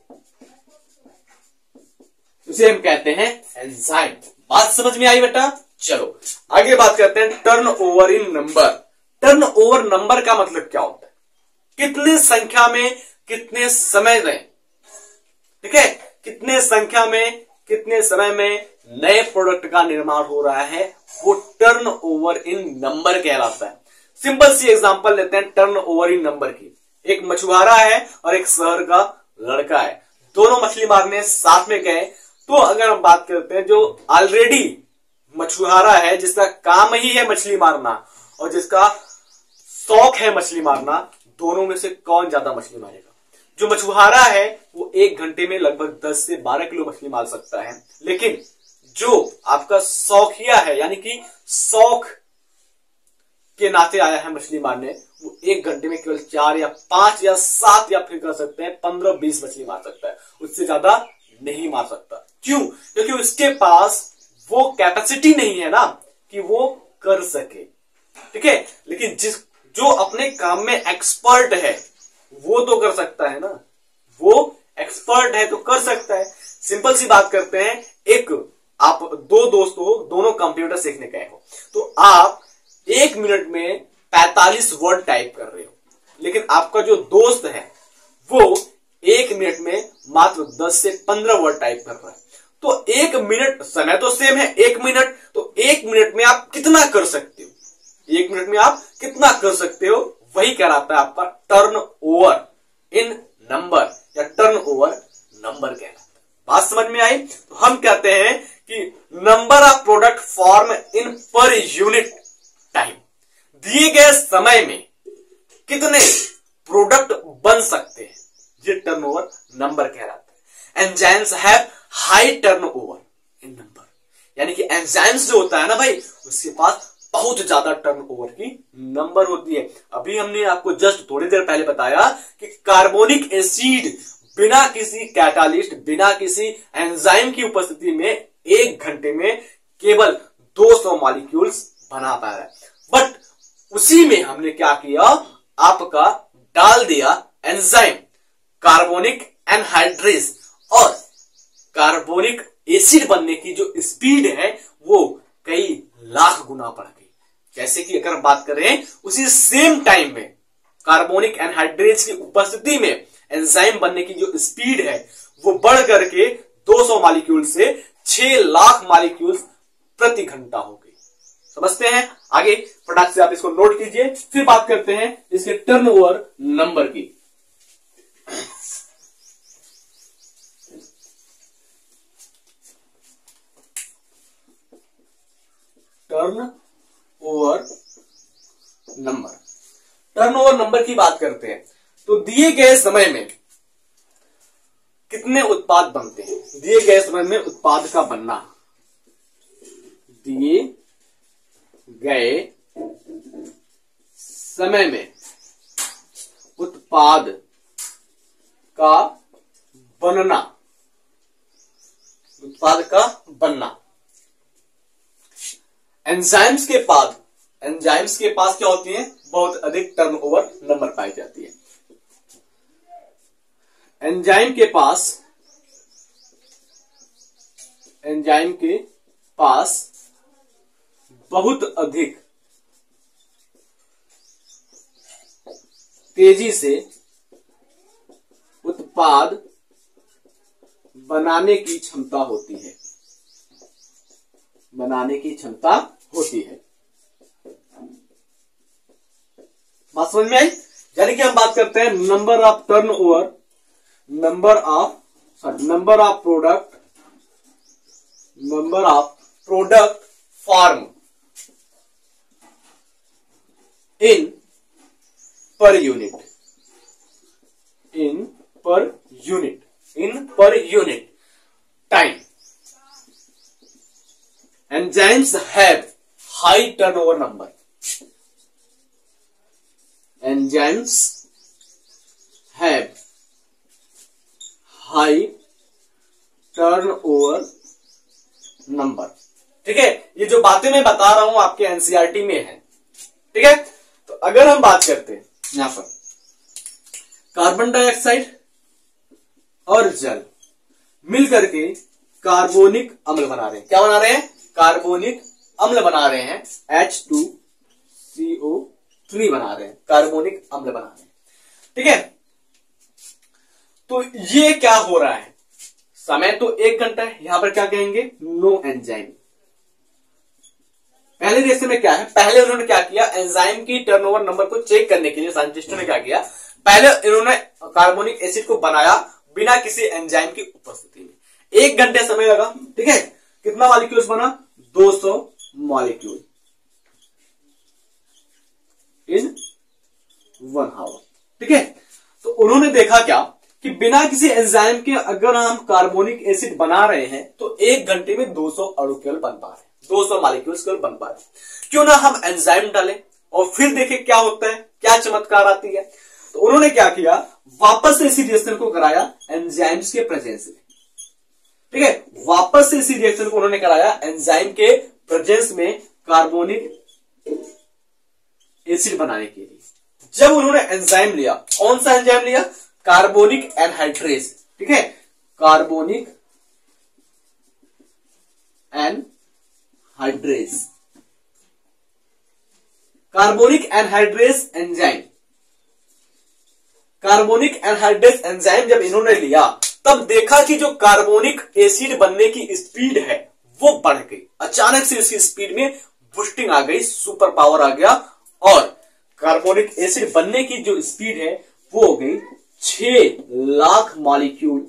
Speaker 1: उसे हम कहते हैं एंजाइम। बात समझ में आई बेटा? चलो आगे बात करते हैं turn over in number. Turn over number का मतलब क्या होता है? कितने संख्या में कितने समय में, ठीक है, कितने संख्या में कितने समय में नए प्रोडक्ट का निर्माण हो रहा है, वो टर्न ओवर इन नंबर कहलाता है। सिंपल सी एग्जांपल लेते हैं टर्न ओवर इन नंबर की। एक मछुआरा है और एक शहर का लड़का है, दोनों मछली मारने साथ में गए। तो अगर हम बात करते हैं जो ऑलरेडी मछुआरा है, जिसका काम ही है मछली मारना, और जिसका शौक है मछली मारना, दोनों में से कौन ज्यादा मछली मारेगा? जो मछुआरा है वो 1 घंटे में लगभग 10 से 12 किलो मछली मार सकता है, लेकिन जो आपका शौकिया है, यानी कि शौक के नाते आया है मछली मारने, वो 1 घंटे में केवल 4 या 5 या 7 या फिर कर सकते हैं 15-20 मछली मार सकता है, उससे ज्यादा नहीं मार सकता। क्यों? क्योंकि उसके पास वो कैपेसिटी नहीं है ना कि वो कर सके। ठीक है, लेकिन जो अपने काम में एक्सपर्ट है वो तो कर सकता है ना, वो एक्सपर्ट है तो कर सकता है। सिंपल सी बात करते हैं, आप 2 दोस्त हो, दोनों कंप्यूटर सीखने गए हो, तो आप 1 मिनट में 45 वर्ड टाइप कर रहे हो, लेकिन आपका जो दोस्त है वो 1 मिनट में मात्र 10 से 15 वर्ड टाइप कर रहा है। तो 1 मिनट, समय तो सेम है 1 मिनट, तो 1 मिनट में आप कितना कर सकते हो? 1 मिनट में आप कितना कर सकते हो, वही कहलाता है आपका टर्न ओवर इन नंबर या टर्न ओवर नंबर कहलाता है। बात समझ में आई? तो हम कहते हैं कि number of product form in per unit time, दिए गए समय में कितने प्रोडक्ट बन सकते हैं, ये टर्न ओवर नंबर कहलाता है। Enzymes have high turn over in number, यानी कि एंजाइम्स जो होता है ना भाई, उसके पास बहुत ज्यादा टर्न ओवर की नंबर होती है। अभी हमने आपको जस्ट थोड़ी देर पहले बताया कि कार्बोनिक एसिड बिना किसी कैटालिस्ट, बिना किसी एंजाइम की उपस्थिति में 1 घंटे में केवल 200 मॉलिक्यूल्स बना पा रहा है। बट उसी में हमने क्या किया, आपका डाल दिया एंजाइम, कार्बोनिक एनहाइड्रेज, और कार्बोनिक एसिड बनने की जो स्पीड है वो कई लाख गुना बढ़ गई। जैसे कि अगर हम बात करें उसी सेम टाइम में कार्बोनिक एनहाइड्रेज की उपस्थिति में एंजाइम बनने की जो स्पीड है वो बढ़ करके 200 मॉलिक्यूल से 6 लाख मॉलिक्यूल प्रति घंटा हो गई। समझते हैं? आगे फटाक से आप इसको नोट कीजिए, फिर बात करते हैं इसके टर्नओवर नंबर की। Turn over number. Turn over number की बात करते हैं तो दिए गए समय में कितने उत्पाद बनते हैं, दिए गए समय में उत्पाद का बनना, दिए गए समय में उत्पाद का बनना, उत्पाद का बनना। एंजाइम्स के पास क्या होती है, बहुत अधिक टर्नओवर नंबर पाई जाती है। एंजाइम के पास बहुत अधिक तेजी से उत्पाद बनाने की क्षमता होती है, बात समझ में आई। यानी कि हम बात करते हैं number of turnover, number of product form in per unit time. Enzymes have high turnover number. Enzymes have high turnover number. ठीक है, ये जो बातें मैं बता रहा हूं आपके एनसीईआरटी में है। ठीक है, तो अगर हम बात करते हैं यहां पर कार्बन डाइऑक्साइड और जल मिलकर के कार्बोनिक अम्ल बना रहे हैं। क्या बना रहे हैं, कार्बोनिक अम्ल बना रहे हैं, H2CO3 बना रहे हैं, कार्बोनिक अम्ल बना रहे हैं। ठीक है, तो ये क्या हो रहा है, समय तो 1 घंटा है, यहां पर क्या कहेंगे, नो एंजाइम। पहले रिएक्शन में क्या है, पहले उन्होंने क्या किया, एंजाइम की टर्नओवर नंबर को चेक करने के लिए साइंटिस्टों ने क्या किया, पहले इन्होंने कार्बोनिक एसिड को बनाया बिना किसी एंजाइम की उपस्थिति में। 1 घंटे समय लगा। ठीक है, कितना मॉलिक्यूल्स बना, 200 मॉलिक्यूल इन 1 आवर। ठीक है, तो उन्होंने देखा क्या कि बिना किसी एंजाइम के अगर हम कार्बोनिक एसिड बना रहे हैं तो 1 घंटे में 200 अणु केवल बन पा रहे हैं, 200 मॉलिक्यूल्स केवल बन पा रहे हैं। क्यों ना हम एंजाइम डालें और फिर देखें क्या होता है, क्या चमत्कार आती है। तो उन्होंने क्या किया, वापस से इसी रिएक्शन को कराया एंजाइम्स के प्रेजेंस में। ठीक है, वापस से इसी रिएक्शन को उन्होंने कराया एंजाइम के प्रेजेंस में कार्बोनिक एसिड बनाने के लिए। जब उन्होंने एंजाइम लिया, कौन सा एंजाइम लिया, कार्बोनिक एनहाइड्रेज। ठीक है, carbonic anhydrase, carbonic anhydrase enzyme. Carbonic anhydrase enzyme जब इन्होंने लिया तब देखा कि जो कार्बोनिक एसिड बनने की स्पीड है वो बढ़ गई। अचानक से इसकी स्पीड में बूस्टिंग आ गई, सुपर पावर आ गया और कार्बोनिक एसिड बनने की जो स्पीड है वो हो गई 6 लाख मॉलिक्यूल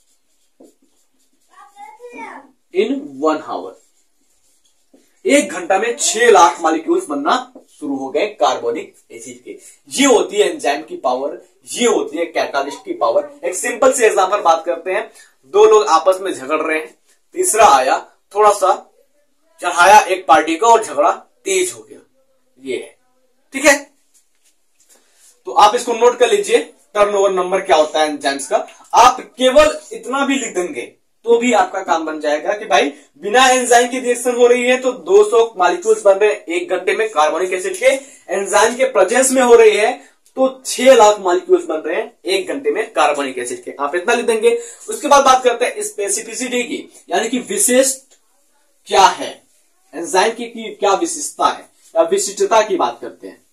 Speaker 1: इन 1 आवर। 1 घंटा में 6 लाख मॉलिक्यूल्स बनना शुरू हो गए कार्बोनिक एसिड के। ये होती है एंजाइम की पावर, ये होती है कैटालिस्ट की पावर। एक सिंपल से एग्जांपल बात करते हैं, 2 लोग आपस में झगड़ रहे हैं, तीसरा आया, थोड़ा सा चढ़ाया एक पार्टी को और झगड़ा तेज हो गया, ये है। ठीक है, तो आप इसको नोट कर लीजिए, टर्नओवर नंबर क्या होता है एंजाइम्स का। आप केवल इतना भी लिख देंगे तो भी आपका काम बन जाएगा कि भाई बिना एंजाइम की रिएक्शन हो रही है तो 200 मॉलिक्यूल्स बन रहे हैं 1 घंटे में कार्बोनिक एसिड के, एंजाइम के प्रेजेंस में हो रही है तो 6 लाख मॉलिक्यूल्स बन रहे हैं 1 घंटे में कार्बोनिक एसिड के। आप इतना लिख देंगे। उसके बाद बात करते हैं स्पेसिफिसिटी की, यानी कि विशिष्ट क्या है, एंजाइम की क्या विशिष्टता है या विशिष्टता की बात करते हैं।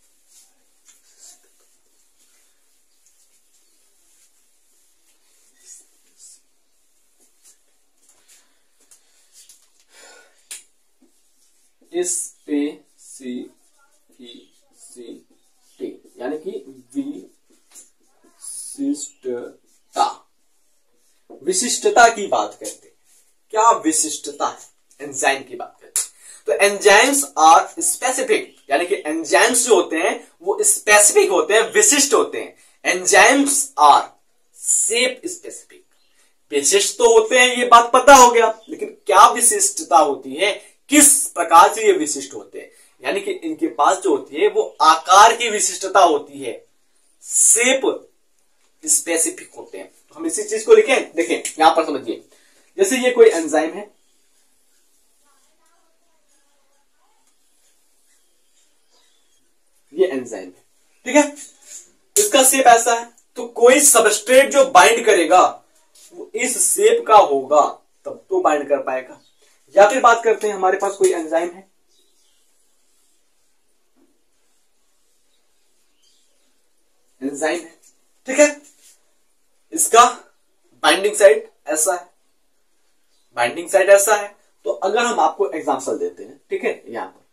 Speaker 1: स्पेसिफिसिटी यानी कि विशिष्टता की बात करते हैं। क्या विशिष्टता है एंजाइम की बात करते हैं तो एंजाइम्स आर स्पेसिफिक, यानी कि एंजाइम्स जो होते हैं वो स्पेसिफिक होते हैं, विशिष्ट होते हैं। एंजाइम्स आर सेप स्पेसिफिक, विशिष्ट तो होते हैं, ये बात पता हो गया, लेकिन क्या विशिष्टता होती है, किस प्रकार से ये विशिष्ट होते हैं, यानी कि इनके पास जो होती है वो आकार की विशिष्टता होती है, शेप स्पेसिफिक होते हैं। तो हम इसी चीज को लिखें, देखें यहां पर समझिए, जैसे ये कोई एंजाइम है, ये एंजाइम है, ठीक है, इसका शेप ऐसा है, तो कोई सबस्ट्रेट जो बाइंड करेगा वो इस शेप का होगा, तब तो बाइंड कर पाएगा। या फिर बात करते हैं, हमारे पास कोई एंजाइम है, एंजाइम है, ठीक है, इसका बाइंडिंग साइट ऐसा है, बाइंडिंग साइट ऐसा है। तो अगर हम आपको एग्जांपल देते हैं, ठीक है, यहां पर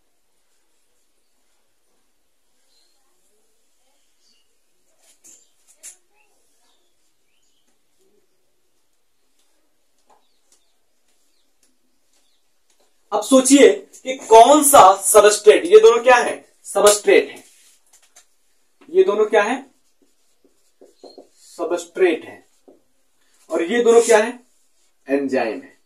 Speaker 1: अब सोचिए कि कौन सा सबस्ट्रेट, ये दोनों क्या है, सबस्ट्रेट है, ये दोनों क्या है, सबस्ट्रेट है, और ये दोनों क्या है, एंजाइम है।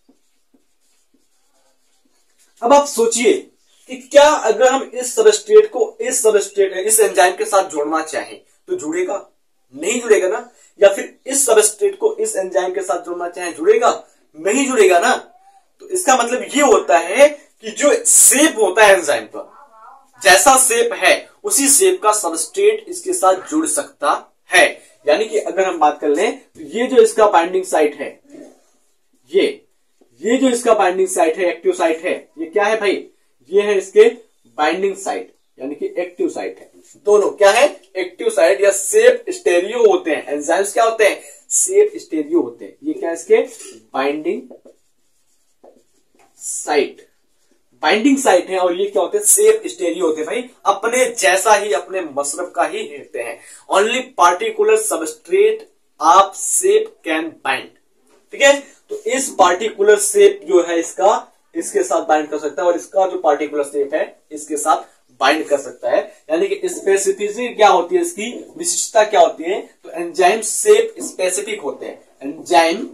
Speaker 1: अब आप सोचिए कि क्या अगर हम इस सबस्ट्रेट को इस एंजाइम के साथ जोड़ना चाहें तो जुड़ेगा, नहीं जुड़ेगा ना, या फिर इस सबस्ट्रेट को इस एंजाइम के साथ जोड़ना चाहें, जुड़ेगा, नहीं जुड़ेगा ना। तो इसका मतलब ये होता है कि जो शेप होता है एंजाइम का, जैसा शेप है उसी शेप का सबस्ट्रेट इसके साथ जुड़ सकता है। यानी कि अगर हम बात कर लें तो ये जो इसका बाइंडिंग साइट है, ये जो इसका बाइंडिंग साइट है, एक्टिव साइट है, ये क्या है भाई, ये है इसके बाइंडिंग साइट, यानी कि एक्टिव साइट है। दोनों क्या है, एक्टिव साइट या शेप स्टेरियो होते हैं। एंजाइम्स क्या होते हैं, शेप स्टेरियो होते हैं। ये क्या है, इसके बाइंडिंग साइट, बाइंडिंग साइट है, और ये क्या होते हैं, शेप स्टेरियो होते हैं भाई, अपने जैसा ही, अपने मसरब का ही होते हैं। Only particular substrate of shape can bind, ठीक है। तो इस पार्टिकुलर शेप जो है इसका, इसके साथ बाइंड कर सकता है, और इसका जो पार्टिकुलर शेप है इसके साथ बाइंड कर सकता है। यानी कि स्पेसिफिसिटी क्या होती है, इसकी विशिष्टता क्या होती है, तो एंजाइम शेप स्पेसिफिक होते हैं। एंजाइम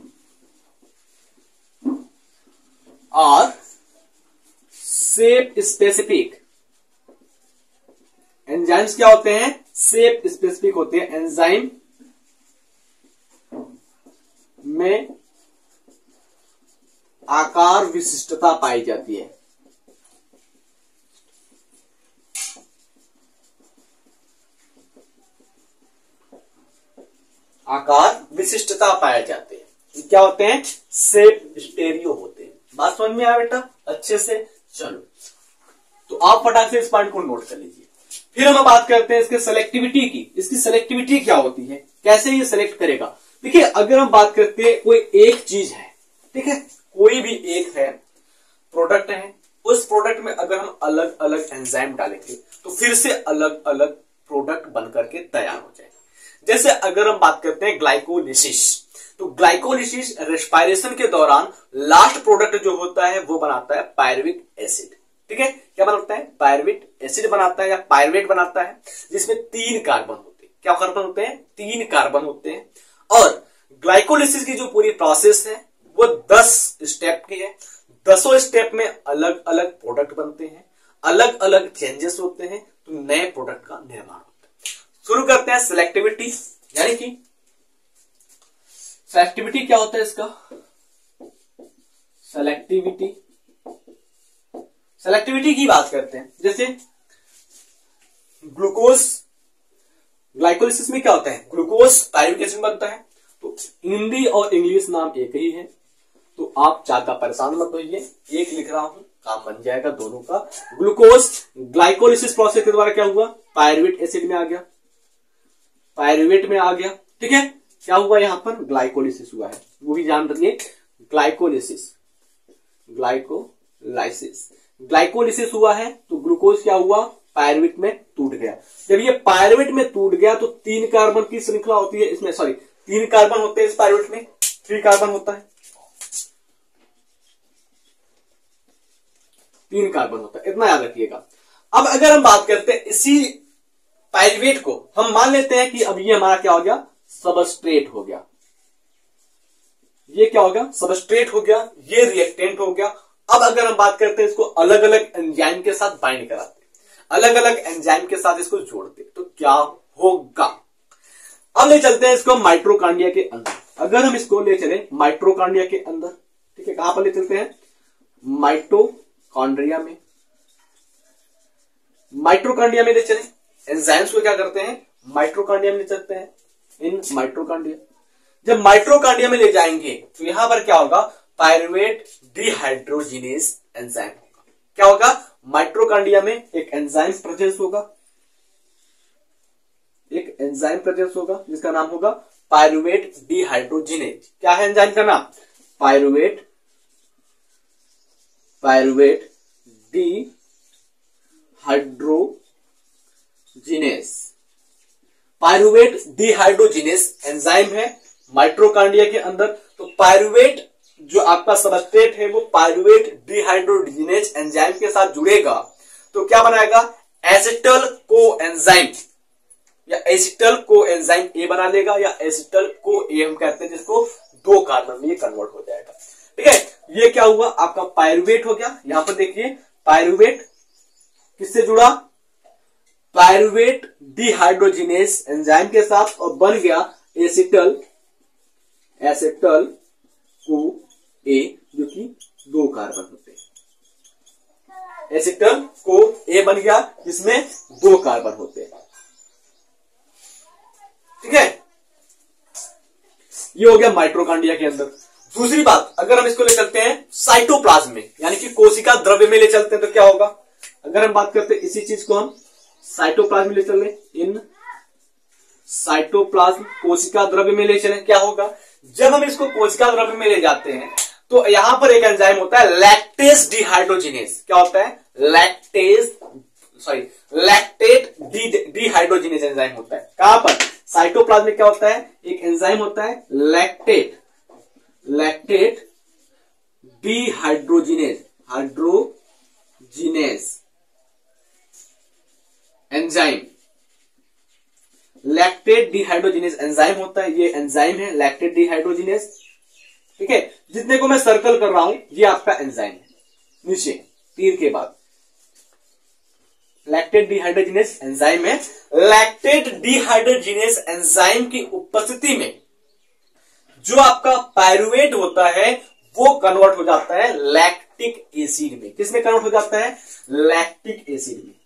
Speaker 1: और शेप स्पेसिफिक, एंजाइम्स क्या होते हैं, शेप स्पेसिफिक होते हैं। एंजाइम में आकार विशिष्टता पाई जाती है, आकार विशिष्टता पाए जाते हैं। ये क्या होते हैं, शेप स्टेरियो होते हैं। बात समझ में आया बेटा अच्छे से, चलो तो आप फटाक से इस पॉइंट को नोट कर लीजिए। फिर हम बात करते हैं इसके सेलेक्टिविटी की। इसकी सेलेक्टिविटी क्या होती है, कैसे ये सेलेक्ट करेगा। देखिए अगर हम बात करते हैं, कोई एक चीज है, ठीक है, कोई भी एक है, प्रोडक्ट है, उस प्रोडक्ट में अगर हम अलग अलग एंजाइम डालेंगे तो फिर से अलग अलग प्रोडक्ट बनकर के तैयार हो जाएंगे। जैसे अगर हम बात करते हैं ग्लाइकोलिसिस, तो ग्लाइकोलिसिस रेस्पिरेशन के दौरान लास्ट प्रोडक्ट जो होता है वो बनाता है पायरुविक एसिड, ठीक है। क्या बनाता है, पायरुविक एसिड बनाता है या पायरुवेट बनाता है, जिसमें 3 कार्बन होते हैं। क्या कार्बन होते हैं, 3 कार्बन होते हैं। और ग्लाइकोलिसिस की जो पूरी प्रोसेस है वो 10 स्टेप की है। 10 स्टेप में अलग अलग प्रोडक्ट बनते हैं, अलग अलग चेंजेस होते हैं, तो नए प्रोडक्ट का निर्माण होता है। शुरू करते हैं सिलेक्टिविटी, यानी कि सेलेक्टिविटी क्या होता है इसका, सेलेक्टिविटी की बात करते हैं। जैसे ग्लूकोज, ग्लाइकोलिसिस में क्या होता है, ग्लूकोज पायरुविक एसिड बनता है। तो हिंदी और इंग्लिश नाम एक ही है, तो आप ज्यादा परेशान मत होइए, एक लिख रहा हूं, काम बन जाएगा दोनों का। ग्लूकोज ग्लाइकोलिसिस प्रोसेस के द्वारा क्या हुआ, पायरुवेट एसिड में आ गया, पायरुवेट में आ गया, ठीक है। क्या हुआ, यहां पर ग्लाइकोलिसिस हुआ है, वो भी जान रखिए। ग्लाइकोलिसिस, ग्लाइकोलिसिस हुआ है, तो ग्लूकोज क्या हुआ, पायरुवेट में टूट गया। जब ये पायरुवेट में टूट गया तो 3 कार्बन की श्रृंखला होती है इसमें, 3 कार्बन होते हैं इस पायरुवेट में, 3 कार्बन होता है। 3 कार्बन होता है, इतना याद रखिएगा। अब अगर हम बात करते हैं इसी पाइरुवेट को, हम मान लेते हैं कि अब ये हमारा क्या हो गया, सबस्ट्रेट हो गया। ये क्या हो गया, सबस्ट्रेट हो गया, ये रिएक्टेंट हो गया। अब अगर हम बात करते हैं इसको अलग अलग एंजाइम के साथ बाइंड कराते, अलग अलग एंजाइम के साथ इसको जोड़ते, तो क्या होगा। अब ले चलते हैं इसको माइटोकॉन्ड्रिया के अंदर। अगर हम इसको ले चले माइटोकॉन्ड्रिया के अंदर, ठीक है, कहां पर ले चलते हैं, माइटोकॉन्ड्रिया में। माइटोकॉन्ड्रिया में ले चले, एंजाइम्स को क्या करते हैं, माइटोकॉन्ड्रिया में ले चलते हैं, इन माइटोकॉन्ड्रिया। जब माइटोकॉन्ड्रिया में ले जाएंगे तो यहां पर क्या होगा, पायरुवेट डिहाइड्रोजिनेज एंजाइम होगा। क्या होगा, माइटोकॉन्ड्रिया में एक एंजाइम प्रेजेंस होगा, एक एंजाइम प्रेजेंस होगा जिसका नाम होगा पायरुवेट डिहाइड्रोजिनेज। क्या है एंजाइम का नाम, pyruvate dehydrogenase. Pyruvate dehydrogenase enzyme है माइटोकॉन्ड्रिया के अंदर। तो पायरुवेट जो आपका सबस्ट्रेट है वो पायरुवेट डिहाइड्रोजिनेज एंजाइम के साथ जुड़ेगा तो क्या बनाएगा, एसिटल कोएंजाइम या एसिटल कोएंजाइम ए बना लेगा, या एसिटल को ए हम कहते हैं जिसको 2 कार्बन में ये कन्वर्ट हो जाएगा। ठीक है, ये क्या हुआ, आपका पायरुवेट हो गया। यहां पर देखिए पायरुवेट किससे जुड़ा, पायरुवेट डिहाइड्रोजिनेज एंजाइम के साथ, और बन गया एसिटल को ए जो कि 2 कार्बन होते हैं। एसिटल को ए बन गया जिसमें 2 कार्बन होते हैं। ठीक है, ये हो गया माइटोकॉन्ड्रिया के अंदर। दूसरी बात, अगर हम इसको ले चलते हैं साइटोप्लाज्म में, यानी कि कोशिका द्रव्य में ले चलते हैं तो क्या होगा। अगर हम बात करते हैं इसी चीज को हम साइटोप्लाज्म में ले चले, इन साइटोप्लाज्म कोशिका द्रव्य में ले चले, क्या होगा, जब हम इसको कोशिका द्रव्य में ले जाते हैं तो यहां पर एक एंजाइम होता है लैक्टेज डिहाइड्रोजिनेज। क्या होता है, लैक्टेट डिहाइड्रोजिनेज एंजाइम होता है। कहां पर, साइटोप्लाज्म में क्या होता है, एक एंजाइम होता है lactate dehydrogenase enzyme. Lactate dehydrogenase enzyme होता है, ये एंजाइम है लैक्टेट डिहाइड्रोजिनेज। ठीक है, जितने को मैं सर्कल कर रहा हूं ये आपका एंजाइम है, नीचे तीर के बाद लैक्टेट डिहाइड्रोजिनेज एंजाइम है। लैक्टेट डिहाइड्रोजिनेज एंजाइम की उपस्थिति में जो आपका पायरुवेट होता है वो कन्वर्ट हो जाता है लैक्टिक एसिड में। किसमें कन्वर्ट हो जाता है, लैक्टिक एसिड में।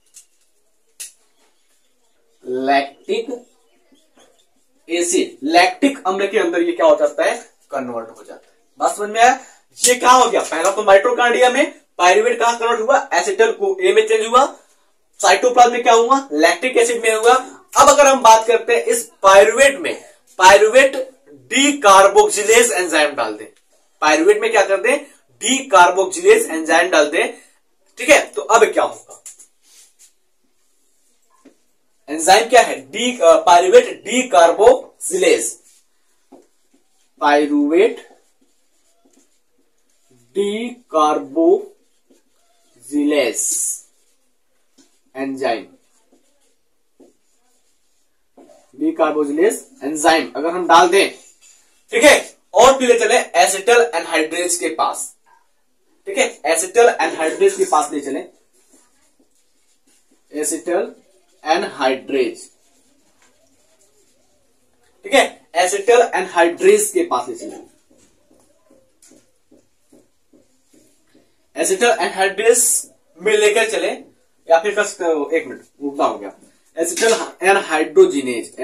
Speaker 1: लैक्टिक एसिड, लैक्टिक अम्ल के अंदर ये क्या हो जाता है, कन्वर्ट हो जाता है। बात समझ में आया, ये क्या हो गया, पहला तो माइटोकॉन्ड्रिया में पायरुवेट कहां कन्वर्ट हुआ, एसिटल को ए में चेंज हुआ, साइटोप्लाज्म में क्या हुआ, लैक्टिक एसिड में हुआ। अब अगर हम बात करते हैं इस पायरुवेट में, पायरुवेट डी कार्बोक्सिलेज एंजाइम डाल दें, पायरुवेट में क्या कर दें, डी कार्बोक्सिलेज एंजाइम डाल दें। ठीक है, तो अब क्या होगा, एंजाइम क्या है, pyruvate decarboxylase, pyruvate decarboxylase enzyme, decarboxylase enzyme अगर हम डाल दें, ठीक है, और फिर ले चले एसिटल एनहाइड्रेज के पास। ठीक है, एसिटल एनहाइड्रेज के पास ले चले, एसिटल एनहाइड्रेज। ठीक है, एसिटल एनहाइड्रेज के पास ले चले, एसिटल एनहाइड्रेज में लेकर चले, या फिर एक मिनट रुकना हो गया, एसिटल एनहाइड्रोजिनेज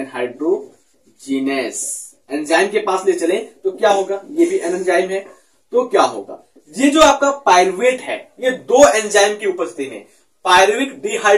Speaker 1: एंजाइम के पास ले चले तो क्या होगा, ये भी एंजाइम है, तो क्या होगा, ये जो आपका पायरुवेट है ये 2 एंजाइम की उपस्थिति में पायरुविक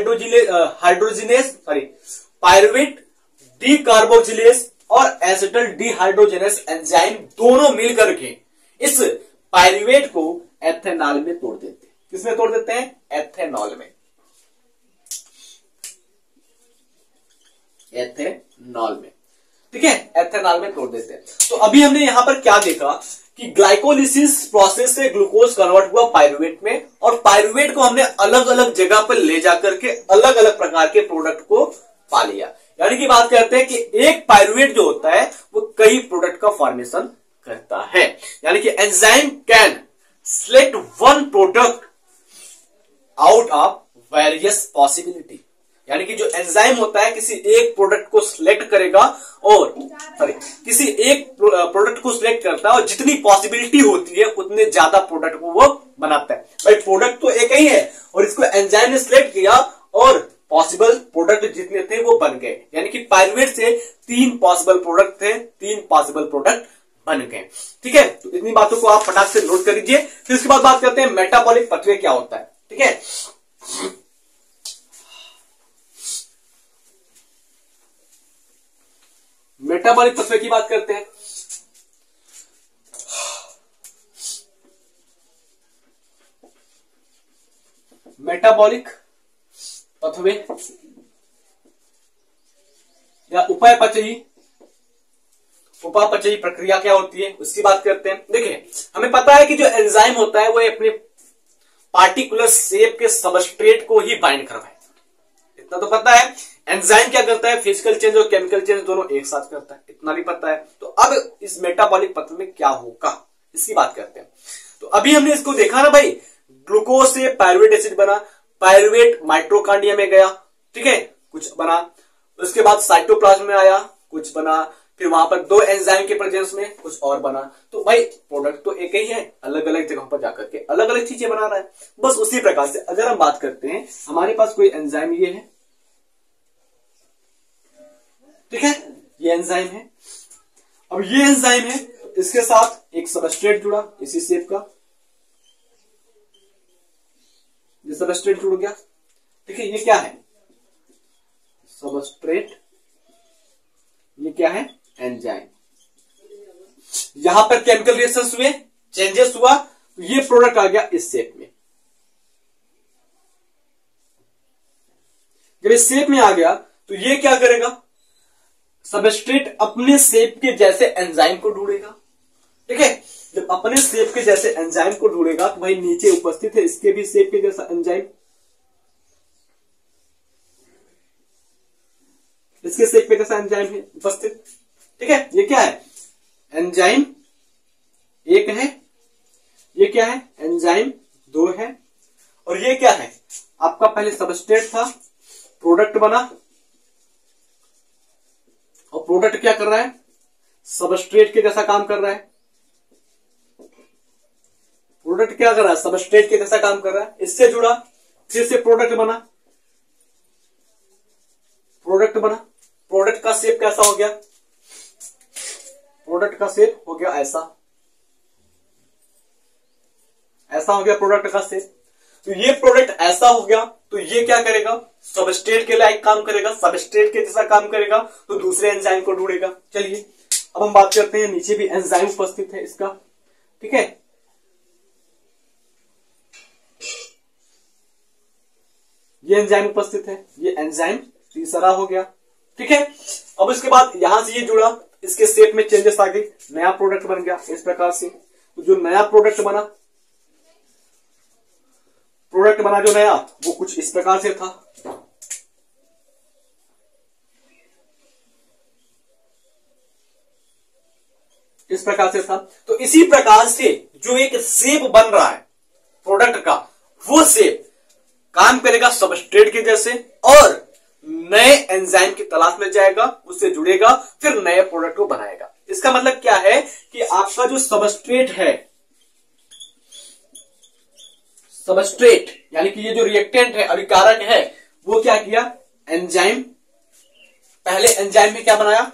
Speaker 1: पायरुवेट डी कार्बोक्सिलेज और एसिटल डिहाइड्रोजिनेज एंजाइम दोनों मिलकर के इस पायरुवेट को एथेनॉल में तोड़ देते हैं। किसमें तोड़ देते हैं, एथेनॉल में, एथेनॉल में। ठीक है, एथेनॉल में तोड़ देते हैं। तो अभी हमने यहां पर क्या देखा कि ग्लाइकोलिसिस प्रोसेस से ग्लूकोज कन्वर्ट हुआ पायरुवेट में, और पायरुवेट को हमने अलग अलग जगह पर ले जाकर के अलग अलग प्रकार के प्रोडक्ट को पा लिया। यानी कि बात करते हैं कि एक पायरुवेट जो होता है वो कई प्रोडक्ट का फॉर्मेशन करता है। यानी कि enzyme can select one product out of various possibility. यानी कि जो एंजाइम होता है किसी एक प्रोडक्ट को सिलेक्ट करेगा, और किसी एक प्रोडक्ट को सिलेक्ट करता है और जितनी पॉसिबिलिटी होती है उतने ज्यादा प्रोडक्ट को वो बनाता है। भाई प्रोडक्ट तो एक ही है और इसको एंजाइम ने सिलेक्ट किया और पॉसिबल प्रोडक्ट जितने थे वो बन गए। यानी कि पायरुवेट से 3 पॉसिबल प्रोडक्ट थे, 3 पॉसिबल प्रोडक्ट बन गए। ठीक है, तो इतनी बातों को आप फटाक से नोट कर लीजिए। फिर उसके बाद बात करते हैं मेटाबॉलिक पथवे क्या होता है। ठीक है, मेटाबॉलिक पथवे की बात करते हैं। मेटाबॉलिक पथवे या उपापचयी प्रक्रिया क्या होती है उसकी बात करते हैं। देखिए, हमें पता है कि जो एंजाइम होता है वो अपने पार्टिकुलर शेप के सबस्ट्रेट को ही बाइंड करवाए, इतना तो पता है। एंजाइम क्या करता है, फिजिकल चेंज और केमिकल चेंज दोनों एक साथ करता है, इतना भी पता है। तो अब इस मेटाबॉलिक पथवे में क्या होगा इसकी बात करते हैं। तो अभी हमने इसको देखा ना भाई, ग्लूकोज से पायरुवेट एसिड बना, पायरुवेट माइटोकॉन्ड्रिया में गया, ठीक है, कुछ बना, उसके बाद साइटोप्लाज्म में आया, कुछ बना, फिर वहां पर 2 एंजाइम के प्रेजेंस में कुछ और बना। तो भाई प्रोडक्ट तो एक ही है, अलग अलग जगहों पर जाकर के अलग अलग चीजें बना रहा है। बस उसी प्रकार से अगर हम बात करते हैं, हमारे पास कोई एंजाइम ये है, ठीक है, ये एंजाइम है। अब ये एंजाइम है, इसके साथ एक सबस्ट्रेट जुड़ा इसी शेप का, ये सबस्ट्रेट जुड़ गया, ठीक है। ये क्या है, सबस्ट्रेट, ये क्या है, एंजाइम। यहां पर केमिकल रिएक्शंस हुए, चेंजेस हुआ, तो ये प्रोडक्ट आ गया इस शेप में। जब इस शेप में आ गया तो ये क्या करेगा, सबस्ट्रेट अपने शेप के जैसे एंजाइम को ढूंढेगा, ठीक है। जब अपने शेप के जैसे एंजाइम को ढूंढेगा तो भाई नीचे उपस्थित है इसके भी शेप के जैसा एंजाइम, इसके शेप के जैसा एंजाइम है उपस्थित, ठीक है। ये क्या है, एंजाइम 1 है, ये क्या है, एंजाइम 2 है, और ये क्या है, आपका पहले सबस्ट्रेट था, प्रोडक्ट बना, और प्रोडक्ट क्या कर रहा है, सबस्ट्रेट के जैसा काम कर रहा है। प्रोडक्ट क्या कर रहा है, सबस्ट्रेट के जैसा काम कर रहा है, इससे जुड़ा, फिर से प्रोडक्ट बना, प्रोडक्ट बना, प्रोडक्ट का शेप कैसा हो गया, प्रोडक्ट का शेप हो गया ऐसा, ऐसा हो गया प्रोडक्ट का शेप। तो ये प्रोडक्ट ऐसा हो गया, तो ये क्या करेगा, सबस्ट्रेट के लायक काम करेगा, सबस्ट्रेट के जैसा काम करेगा, तो दूसरे एंजाइम को ढूंढेगा। चलिए अब हम बात करते हैं, नीचे भी एंजाइम उपस्थित है इसका, ठीक है। ये एंजाइम उपस्थित है, ये एंजाइम तीसरा हो गया, ठीक है। अब इसके बाद यहां से ये जुड़ा, इसके शेप में चेंजेस आ गई, नया प्रोडक्ट बन गया इस प्रकार से। तो जो नया प्रोडक्ट बना जो नया, वो कुछ इस प्रकार से था, इस प्रकार से था। तो इसी प्रकार से जो एक शेप बन रहा है प्रोडक्ट का, वो शेप काम करेगा सबस्ट्रेट के जैसे, और नए एंजाइम की तलाश में जाएगा, उससे जुड़ेगा, फिर नए प्रोडक्ट को बनाएगा। इसका मतलब क्या है कि आपका जो सबस्ट्रेट है, सबस्ट्रेट यानी कि ये जो रिएक्टेंट है, अभिकारक है, वो क्या किया, एंजाइम, पहले एंजाइम में क्या बनाया,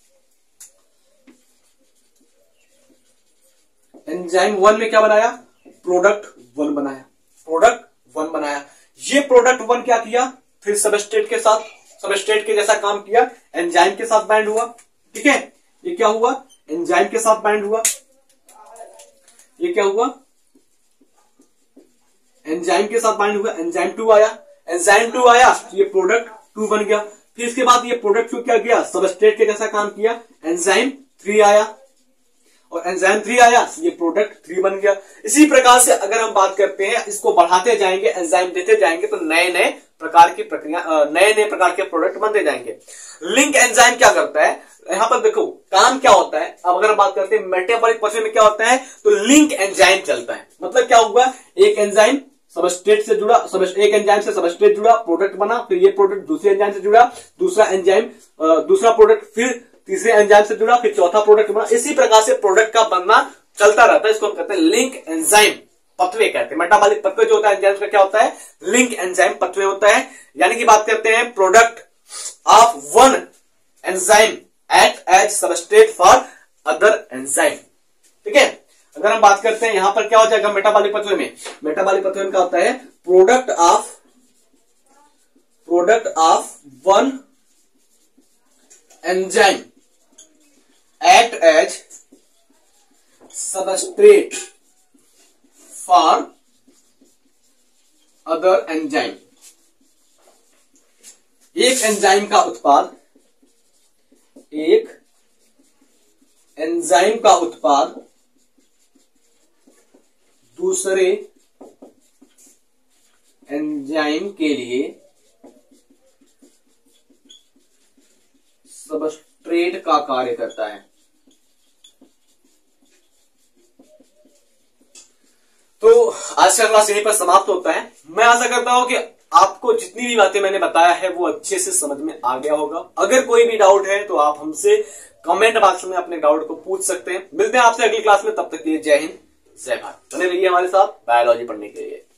Speaker 1: एंजाइम 1 में क्या बनाया, प्रोडक्ट 1 बनाया, प्रोडक्ट 1 बनाया। ये प्रोडक्ट 1 क्या किया, फिर सबस्ट्रेट के साथ, सबस्ट्रेट के जैसा काम किया, एंजाइम के साथ बाइंड हुआ, ठीक है। ये क्या हुआ, एंजाइम के साथ बाइंड हुआ, ये क्या हुआ, एंजाइम के साथ बाइंड हुआ, एंजाइम 2 आया, एंजाइम 2 आया तो ये प्रोडक्ट 2 बन गया। फिर इसके बाद ये प्रोडक्ट को क्या किया, सबस्ट्रेट के जैसा काम किया, एंजाइम 3 आया, और एंजाइम 3 आया, ये प्रोडक्ट 3 बन गया। इसी प्रकार से अगर हम बात करते हैं, इसको बढ़ाते जाएंगे, एंजाइम देते जाएंगे, तो नए नए प्रकार की प्रक्रिया, नए नए प्रकार के प्रोडक्ट बनते जाएंगे। लिंक एंजाइम क्या करता है, यहां पर देखो काम क्या होता है। अब अगर हम बात करते हैं मेटाबॉलिक पाथवे में क्या होता है, तो लिंक एंजाइम चलता है। मतलब क्या हुआ, एक एंजाइम सबस्ट्रेट से जुड़ा, एक एंजाइम से सबस्ट्रेट जुड़ा, प्रोडक्ट बना, फिर ये प्रोडक्ट दूसरे एंजाइम से जुड़ा, दूसरा एंजाइम दूसरा प्रोडक्ट फिर तीसरे एंजाइम से जुड़ा, फिर चौथा प्रोडक्ट बना। इसी प्रकार से प्रोडक्ट का बनना चलता रहता है। इसको हम कहते हैं लिंक एंजाइम पथवे कहते हैं। मेटाबॉलिक पथवे जो होता है एंजाइम का क्या होता है, लिंक एंजाइम पथवे होता है। यानी कि बात करते हैं product of one enzyme act as substrate for other enzyme. ठीक है, अगर हम बात करते हैं यहां पर क्या हो जाएगा मेटाबॉलिक पथवे में, मेटाबॉलिक पथवे में क्या होता है, product of one enzyme act as substrate for other enzyme. एक एंजाइम का उत्पाद, एक एंजाइम का उत्पाद दूसरे एंजाइम के लिए सबस्ट्रेट का कार्य करता है। तो आज का क्लास यहीं पर समाप्त होता है। मैं आशा करता हूं कि आपको जितनी भी बातें मैंने बताया है वो अच्छे से समझ में आ गया होगा। अगर कोई भी डाउट है तो आप हमसे कमेंट बॉक्स में अपने डाउट को पूछ सकते हैं। मिलते हैं आपसे अगली क्लास में, तब तक के लिए जय हिंद जय भारत। बने रहिए हमारे साथ बायोलॉजी पढ़ने के लिए।